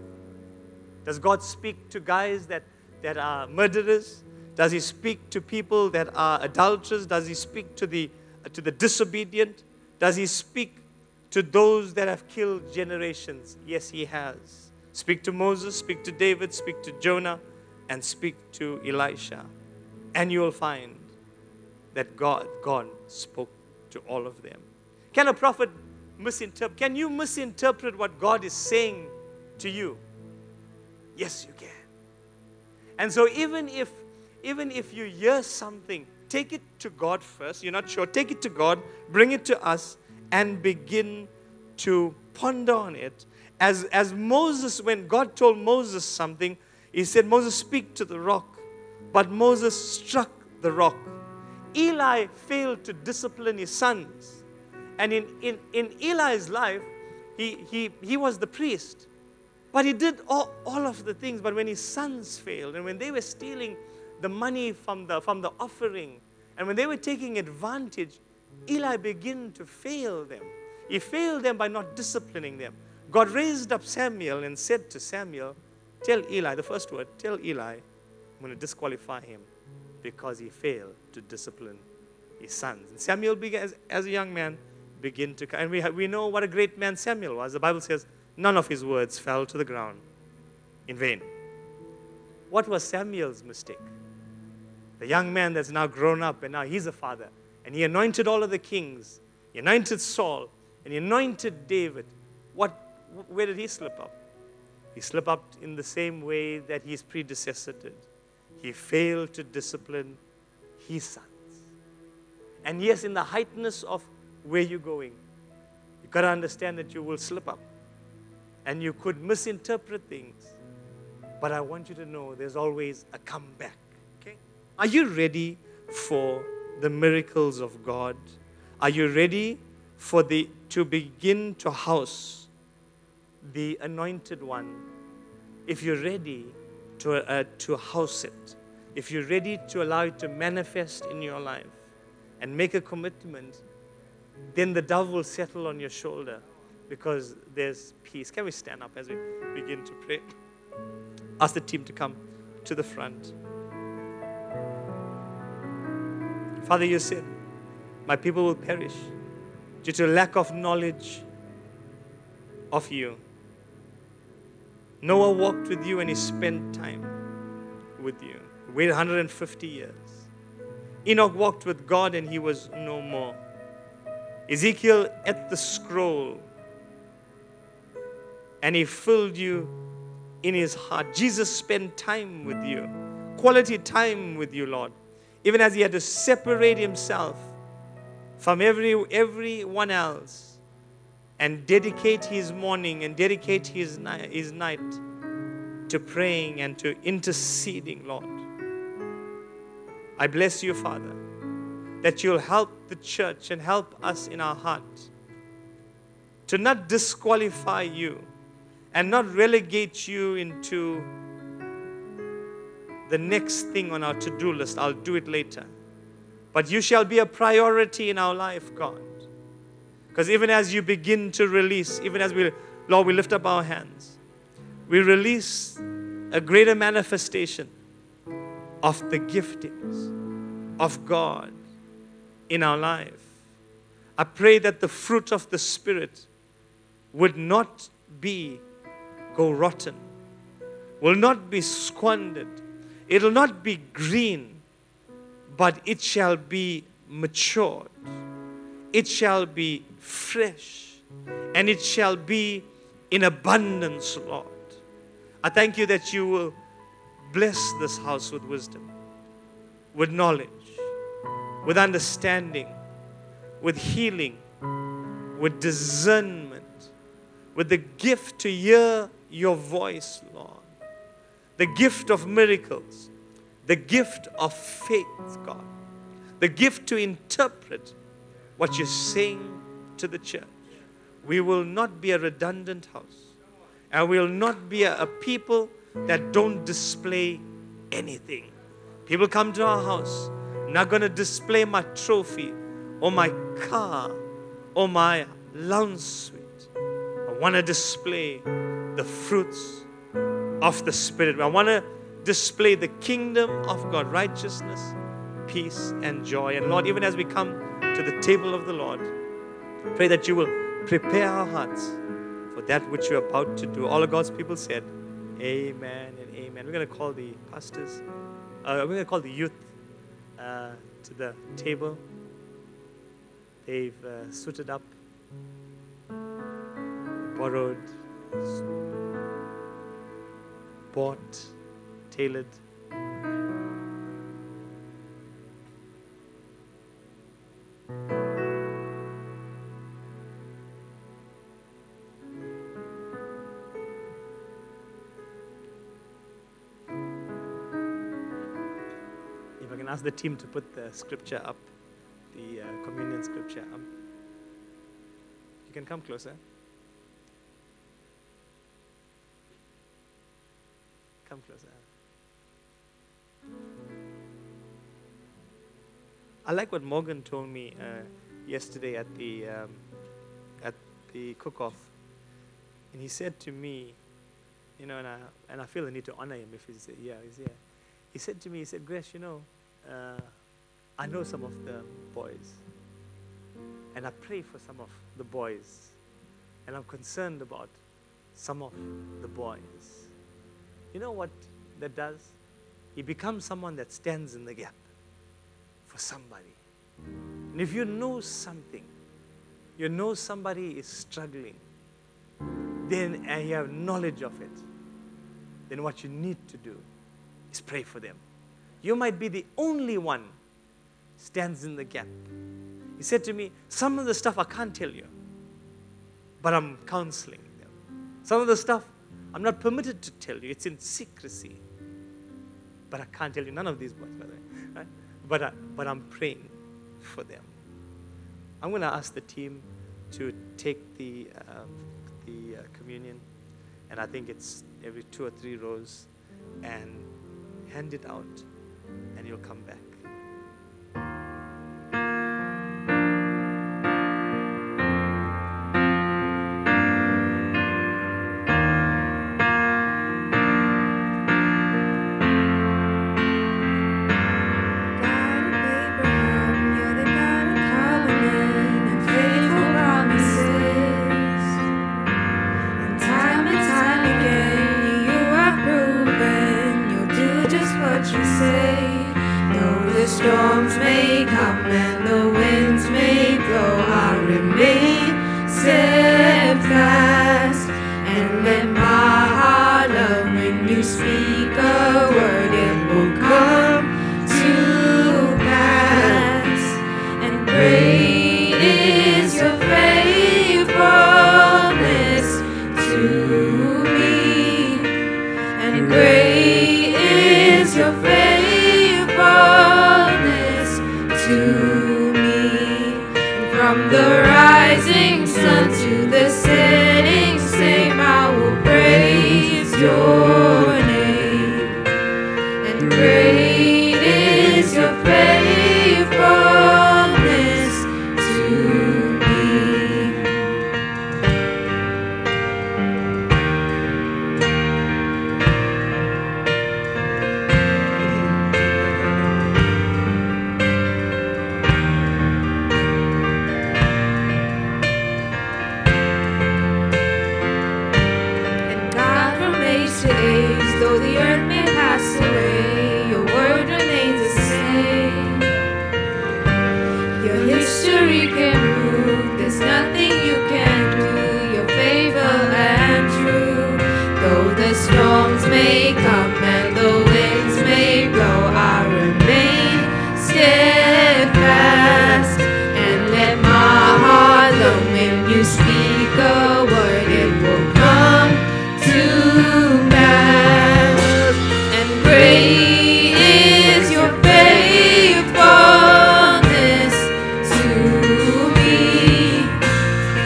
Does God speak to guys that are murderers? Does He speak to people that are adulterers? Does He speak to the disobedient? Does He speak to those that have killed generations? Yes, He has. Speak to Moses, speak to David, speak to Jonah, and speak to Elisha. And you will find that God spoke to all of them. Can a prophet misinterpret? Can you misinterpret what God is saying to you? Yes, you can. And so even if you hear something, take it to God first. You're not sure. Take it to God, bring it to us, and begin to ponder on it. As Moses, when God told Moses something, He said, Moses, speak to the rock. But Moses struck the rock. Eli failed to discipline his sons. And in Eli's life, he was the priest. But he did all of the things. But when his sons failed, and when they were stealing the money from the offering, and when they were taking advantage, Eli began to fail them. He failed them by not disciplining them. God raised up Samuel and said to Samuel, tell Eli, the first word, tell Eli, I'm going to disqualify him because he failed to discipline his sons. And Samuel began, as a young man, begin to, and we know what a great man Samuel was. The Bible says none of his words fell to the ground in vain. What was Samuel's mistake? The young man that's now grown up and now he's a father. And he anointed all of the kings. He anointed Saul and he anointed David. Where did he slip up? He slipped up in the same way that his predecessor did. He failed to discipline his sons. And yes, in the heightness of where you're going, you've got to understand that you will slip up. And you could misinterpret things. But I want you to know there's always a comeback. Okay? Are you ready for the miracles of God? Are you ready to begin to house the anointed one? If you're ready to house it, if you're ready to allow it to manifest in your life and make a commitment, then the dove will settle on your shoulder because there's peace. Can we stand up as we begin to pray? Ask the team to come to the front. Father, you said, my people will perish due to lack of knowledge of you. Noah walked with you and he spent time with you. He waited 150 years. Enoch walked with God and he was no more. Ezekiel ate the scroll and he filled you in his heart. Jesus spent time with you, quality time with you, Lord. Even as he had to separate himself from everyone else and dedicate his morning and dedicate his night to praying and to interceding, Lord. I bless you, Father, that you'll help the church and help us in our heart to not disqualify you and not relegate you into the next thing on our to-do list. I'll do it later. But you shall be a priority in our life, God. Because even as you begin to release, even as Lord, we lift up our hands, we release a greater manifestation of the giftings of God in our life. I pray that the fruit of the Spirit would not go rotten, will not be squandered. It will not be green, but it shall be matured. It shall be fresh, and it shall be in abundance, Lord. I thank you that you will bless this house with wisdom, with knowledge, with understanding, with healing, with discernment, with the gift to hear your voice, Lord. The gift of miracles, the gift of faith, God. The gift to interpret what you're saying to the church. We will not be a redundant house. And we will not be a people that don't display anything. People come to our house, not going to display my trophy or my car or my lounge suite. I want to display the fruits of the Spirit. I want to display the kingdom of God, righteousness, peace, and joy. And Lord, even as we come to the table of the Lord, pray that you will prepare our hearts for that which you're about to do. All of God's people said, amen and amen. We're going to call the pastors, we're going to call the youth to the table. They've suited up, borrowed, bought, tailored. If I can ask the team to put the scripture up, the communion scripture up. You can come closer. Come closer. I like what Morgan told me yesterday at the cook-off, and he said to me, you know, and I feel the need to honor him if he's here. He said to me, he said, Gresh, you know, I know some of the boys, and I pray for some of the boys, and I'm concerned about some of the boys. You know what that does? He becomes someone that stands in the gap for somebody. And if you know something, you know somebody is struggling, then and you have knowledge of it, then what you need to do is pray for them. You might be the only one stands in the gap. He said to me, some of the stuff I can't tell you, but I'm counseling them. Some of the stuff I'm not permitted to tell you. It's in secrecy. But I can't tell you none of these boys, by the way. Right? But I'm praying for them. I'm going to ask the team to take the communion, and I think it's every 2 or 3 rows, and hand it out, and you'll come back. Storms may come and the winds may blow, I'll remain steadfast and let my heart learn when you speak a word, it will come to pass. And great is your faithfulness to me, and great is your faithfulness to me. And from the rising sun to the setting same, I will praise your name. And great is your faithfulness to me. Though the earth may pass away, your word remains the same. Your history can prove there's nothing you can do. You're faithful and true. Though the storms may come and the winds may blow, I remain steadfast and let my heart learn when you speak a word, it will come to pass. Great is your faithfulness to me,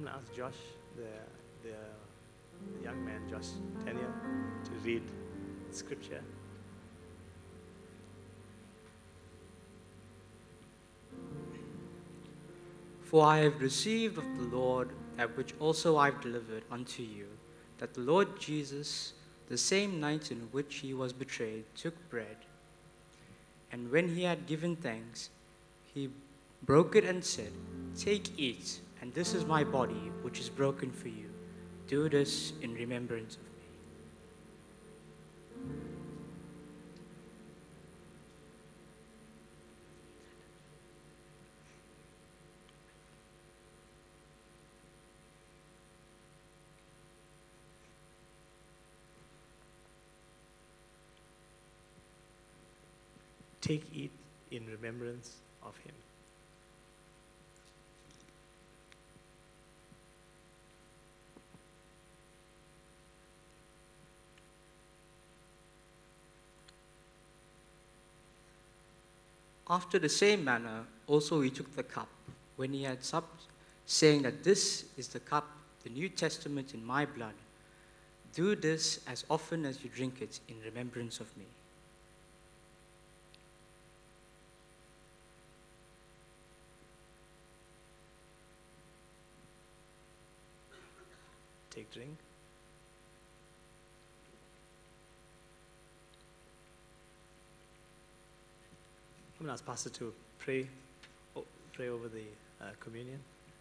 I'm going to ask Josh, the young man, Josh Tanya, to read scripture. For I have received of the Lord that which also I have delivered unto you, that the Lord Jesus, the same night in which he was betrayed, took bread. And when he had given thanks, he broke it and said, Take, eat, and this is my body, which is broken for you. Do this in remembrance of me. Take, eat in remembrance of him. After the same manner, also he took the cup, when he had supped, saying that this is the cup, the New Testament in my blood. Do this as often as you drink it in remembrance of me. Take drink. I'm going to ask Pastor to pray over the communion.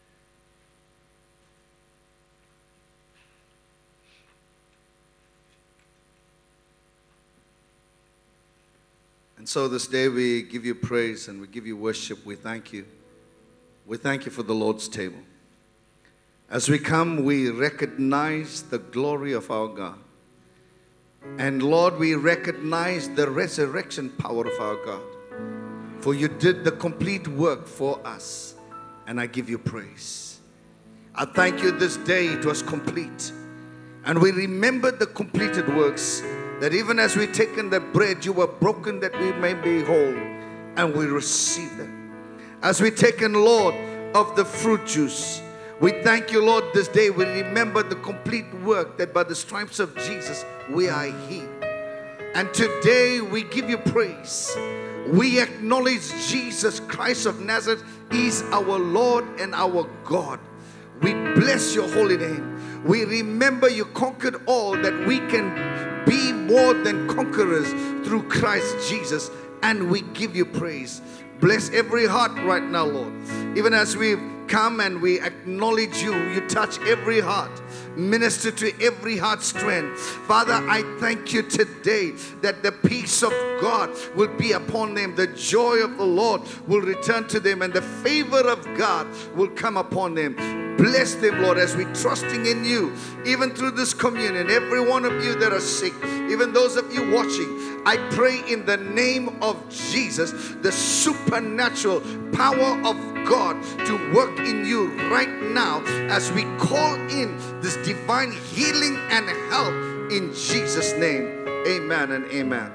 And so this day we give you praise and we give you worship. We thank you. We thank you for the Lord's table. As we come, we recognize the glory of our God. And Lord, we recognize the resurrection power of our God. For you did the complete work for us. And I give you praise. I thank you this day it was complete. And we remember the completed works, that even as we taken the bread, you were broken that we may be whole. And we receive them. As we taken, Lord, of the fruit juice, we thank you, Lord, this day we remember the complete work that by the stripes of Jesus we are healed. And today we give you praise. We acknowledge Jesus Christ of Nazareth is our Lord and our God. We bless your holy name. We remember you conquered all, that we can be more than conquerors through Christ Jesus. And we give you praise. Bless every heart right now, Lord. Even as we come and we acknowledge you, you touch every heart. Minister to every heart strength. Father, I thank you today that the peace of God will be upon them. The joy of the Lord will return to them, and the favor of God will come upon them. Bless them, Lord, as we're trusting in you, even through this communion. Every one of you that are sick, even those of you watching, I pray in the name of Jesus, the supernatural power of God to work in you right now as we call in this divine healing and help in Jesus' name. Amen and amen.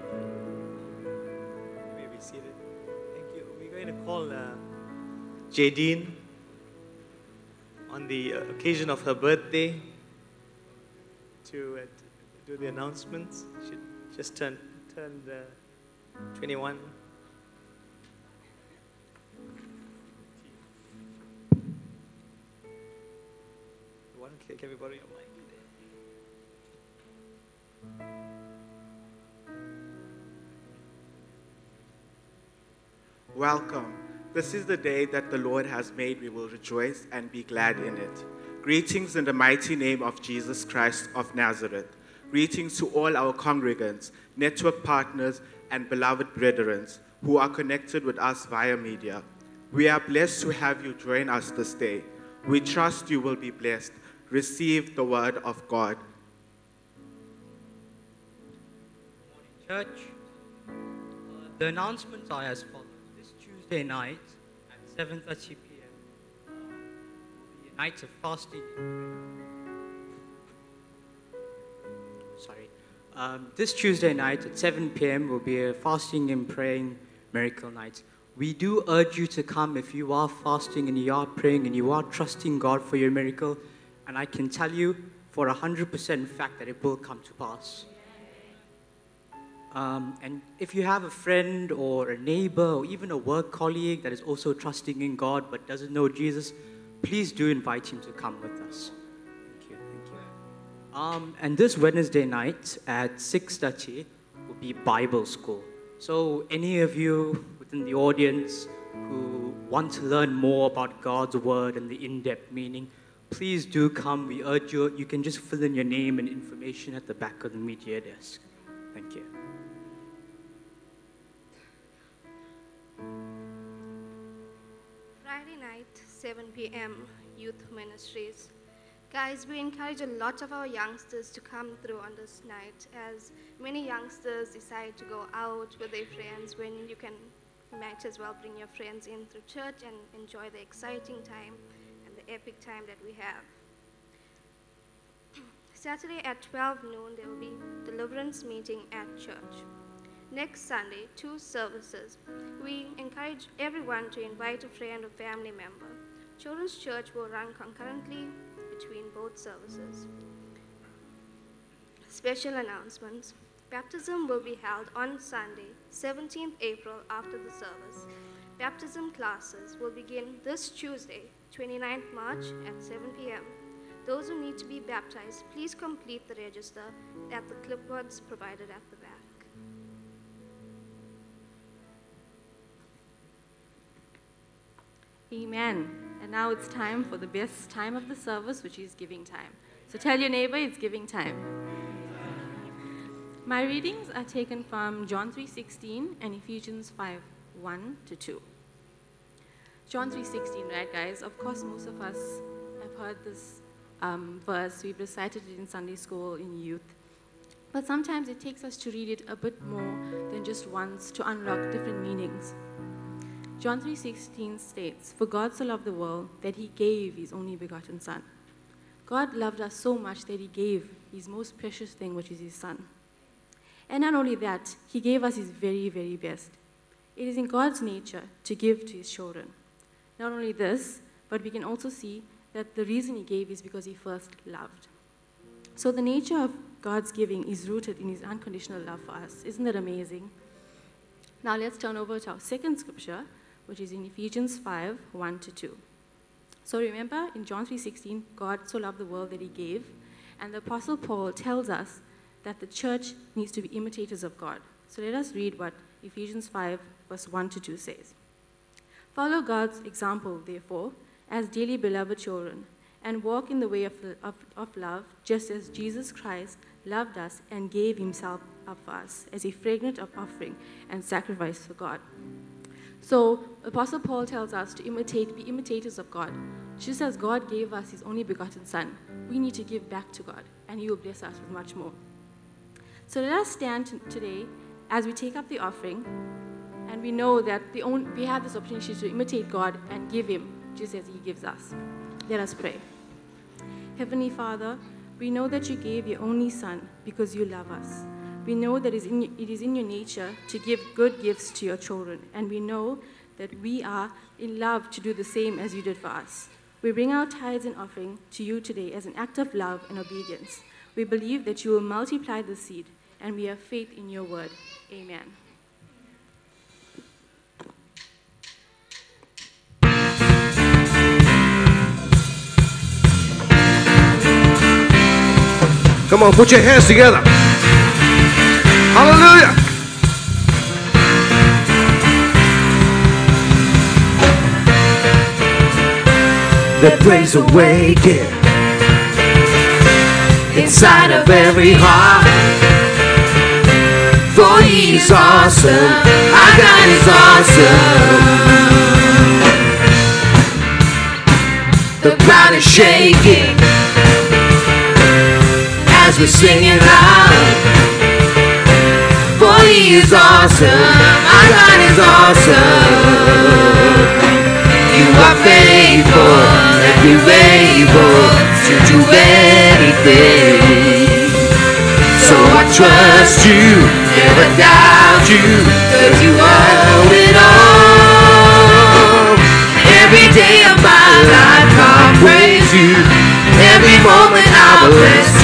You may be seated. Thank you. We're going to call Jadine on the occasion of her birthday to do the announcements. She just turned 21. Can we borrow your mic? Welcome. This is the day that the Lord has made. We will rejoice and be glad in it. Greetings in the mighty name of Jesus Christ of Nazareth. Greetings to all our congregants, network partners, and beloved brethren who are connected with us via media. We are blessed to have you join us this day. We trust you will be blessed. Receive the word of God. Church, the announcements are as follows. This Tuesday night at 7:30 p.m. will be a night of fasting. This Tuesday night at 7 p.m. will be a fasting and praying miracle night. we do urge you to come if you are fasting and you are praying and you are trusting God for your miracle. And I can tell you for 100% fact that it will come to pass. And if you have a friend or a neighbor or even a work colleague that is also trusting in God but doesn't know Jesus, please do invite him to come with us. Thank you. And this Wednesday night at 6:30 will be Bible school. So any of you within the audience who want to learn more about God's word and the in-depth meaning, please do come. We urge you. You can just fill in your name and information at the back of the media desk. Thank you. Friday night, 7 p.m., Youth Ministries. Guys, we encourage a lot of our youngsters to come through on this night, as many youngsters decide to go out with their friends when you might as well bring your friends in through church and enjoy the exciting time and the epic time that we have. Saturday at 12 noon, there will be deliverance meeting at church. Next Sunday, 2 services. We encourage everyone to invite a friend or family member. Children's church will run concurrently between both services. Special announcements. Baptism will be held on Sunday, 17th April after the service. Baptism classes will begin this Tuesday, 29th March at 7 p.m. Those who need to be baptized, please complete the register at the clipboards provided at the back. Amen. And now it's time for the best time of the service, which is giving time. So tell your neighbor it's giving time. My readings are taken from John 3:16 and Ephesians 5:1-2. John 3:16, right, guys? Of course, most of us have heard this verse. We've recited it in Sunday school, in youth. But sometimes it takes us to read it a bit more than just once to unlock different meanings. John 3:16 states, "For God so loved the world that he gave his only begotten Son." God loved us so much that he gave his most precious thing, which is his Son. And not only that, he gave us his very, very best. It is in God's nature to give to his children. Not only this, but we can also see that the reason he gave is because he first loved. So the nature of God's giving is rooted in his unconditional love for us. Isn't that amazing? Now let's turn over to our second scripture, which is in Ephesians 5:1-2. So remember, in John 3:16, God so loved the world that he gave, and the Apostle Paul tells us that the church needs to be imitators of God. So let us read what Ephesians 5:1-2 says. "Follow God's example, therefore, as dearly beloved children, and walk in the way of love, just as Jesus Christ loved us and gave himself up for us as a fragrant offering and sacrifice for God." So Apostle Paul tells us to be imitators of God. Just as God gave us his only begotten Son, we need to give back to God, and he will bless us with much more. So let us stand today as we take up the offering, and we know that we have this opportunity to imitate God and give him just as he gives us. Let us pray. Heavenly Father, we know that you gave your only Son because you love us. We know that it is in your nature to give good gifts to your children, and we know that we are in love to do the same as you did for us. We bring our tithes and offering to you today as an act of love and obedience. We believe that you will multiply the seed, and we have faith in your word. Amen. Come on, put your hands together. Hallelujah. The praise awaken inside of every heart. For he is awesome. Our God is awesome. The ground is shaking as we're singing loud. For he is awesome, our God is awesome. You are faithful and you're able to do anything. So I trust you, never doubt you, 'cause you own it all.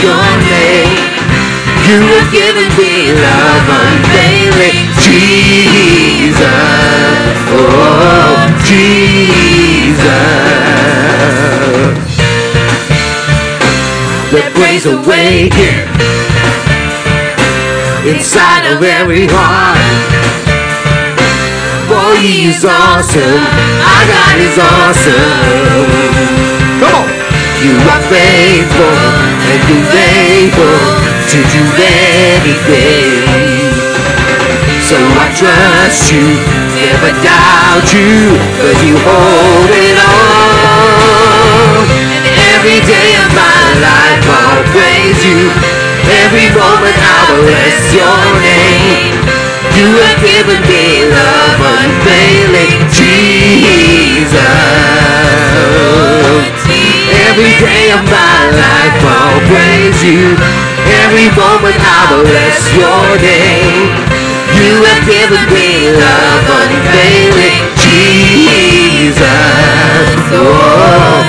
your name. You have given me love unfailing, Jesus, oh Jesus. Let praise awaken inside of every heart. For He is awesome, our God is awesome. Come on! You are faithful and you're able to do anything. So I trust you, never doubt you, 'cause you hold it all. And every day of my life I'll praise you. Every moment I'll bless your name. You have given me love unfailing, Jesus. Every day of my life I'll praise you. Every moment I'll bless your name. You have given me love unfailing, Jesus. Oh,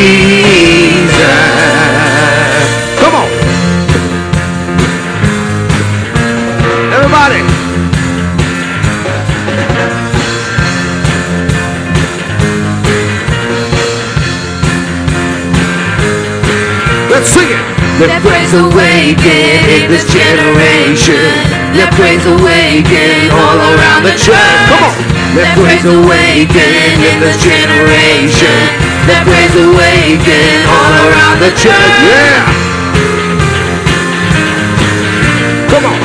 Jesus. Come on. Everybody. Let's sing it. Let praise awaken in this generation. Let praise awaken all around the church. Come on. Let praise awaken in this generation. Let praise awaken all around the church. Yeah. Come on.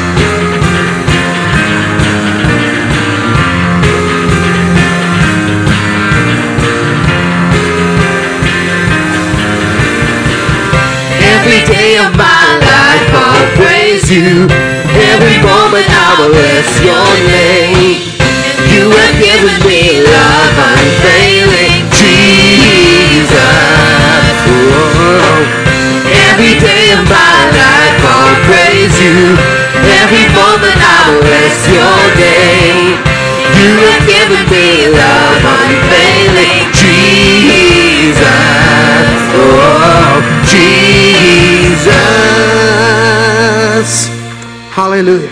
Every day of my life I'll praise you. Every moment I will bless your name. You have given me love unfailing, Jesus. Whoa. Every day of my life I'll praise you. Every moment I will bless your name. You have given me love unfailing, Jesus. Oh, Jesus. Hallelujah.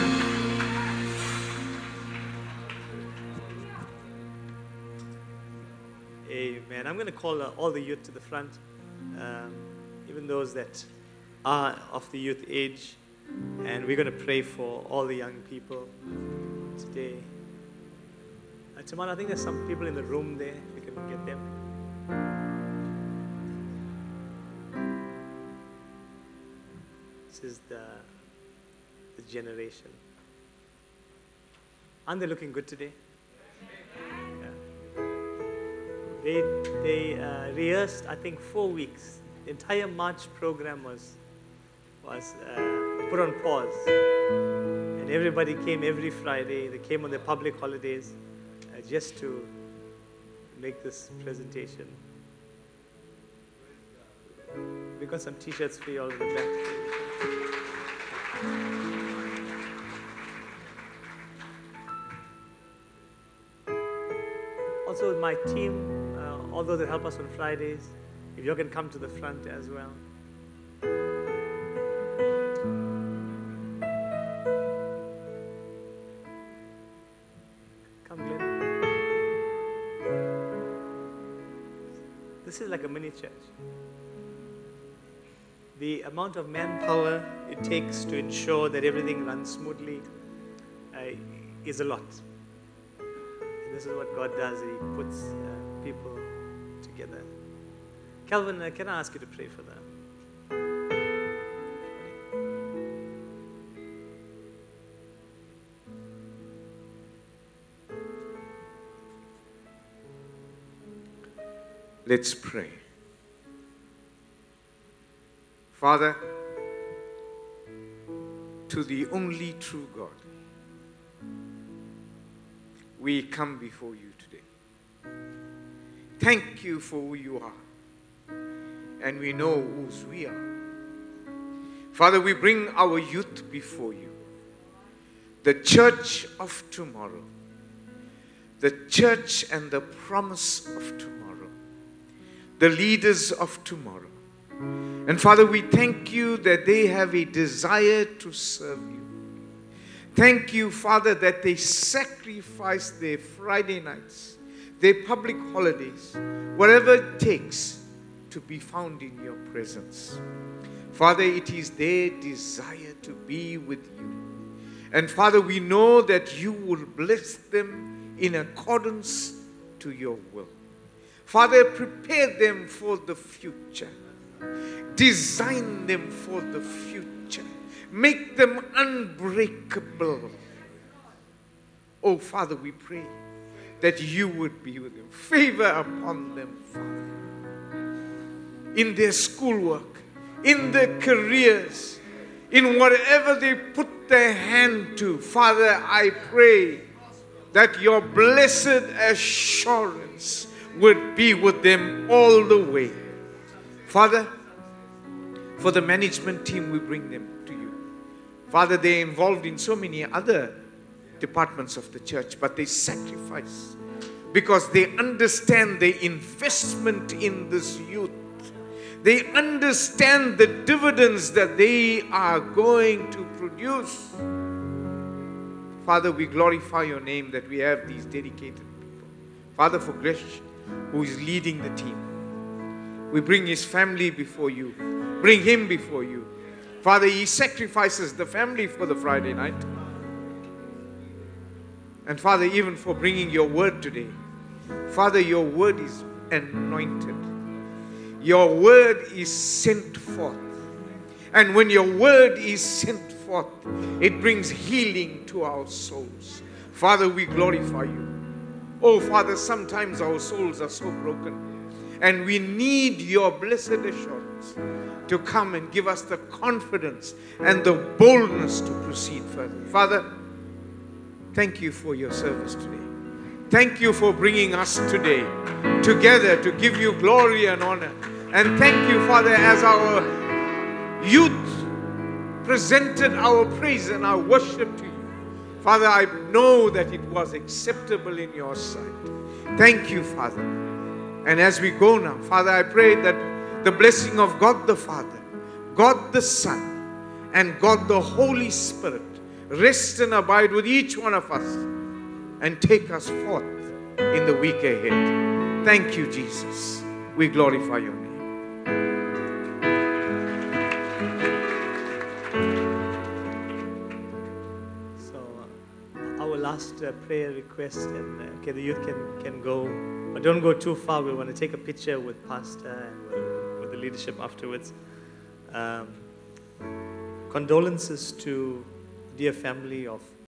Amen. I'm going to call all the youth to the front, even those that are of the youth age, and we're going to pray for all the young people today. Tamara, I think there's some people in the room there. We can get them. This is the generation. Aren't they looking good today? Yeah. They rehearsed, I think, 4 weeks. The entire March program was put on pause. And everybody came every Friday. They came on their public holidays just to make this presentation. We got some t-shirts for you all in the back. Also, my team, all those that help us on Fridays, if you can come to the front as well. Come, Glenn. This is like a mini church. The amount of manpower it takes to ensure that everything runs smoothly is a lot. And this is what God does. He puts people together. Calvin, can I ask you to pray for them? Let's pray. Father, to the only true God, we come before you today. Thank you for who you are. And we know whose we are. Father, we bring our youth before you. The church of tomorrow. The church and the promise of tomorrow. The leaders of tomorrow. And Father, we thank you that they have a desire to serve you. Thank you, Father, that they sacrifice their Friday nights, their public holidays, whatever it takes to be found in your presence. Father, it is their desire to be with you. And Father, we know that you will bless them in accordance to your will. Father, prepare them for the future. Design them for the future. Make them unbreakable. Oh, Father, we pray that you would be with them. Favor upon them, Father. In their schoolwork, in their careers, in whatever they put their hand to. Father, I pray that your blessed assurance would be with them all the way. Father, for the management team, we bring them to you. Father, they're involved in so many other departments of the church, but they sacrifice because they understand the investment in this youth. They understand the dividends that they are going to produce. Father, we glorify your name that we have these dedicated people. Father, for Gresh, who is leading the team, we bring his family before you. Bring him before you. Father, he sacrifices the family for the Friday night. And Father, even for bringing your word today. Father, your word is anointed. Your word is sent forth. And when your word is sent forth, it brings healing to our souls. Father, we glorify you. Oh, Father, sometimes our souls are so broken. And we need your blessed assurance to come and give us the confidence and the boldness to proceed further. Father, thank you for your service today. Thank you for bringing us today together to give you glory and honor. And thank you, Father, as our youth presented our praise and our worship to you. Father, I know that it was acceptable in your sight. Thank you, Father. And as we go now, Father, I pray that the blessing of God the Father, God the Son, and God the Holy Spirit rest and abide with each one of us and take us forth in the week ahead. Thank you, Jesus. We glorify your name. So, our last prayer request, and okay, the youth can go, but don't go too far. We want to take a picture with Pastor and with the leadership afterwards. Condolences to dear family of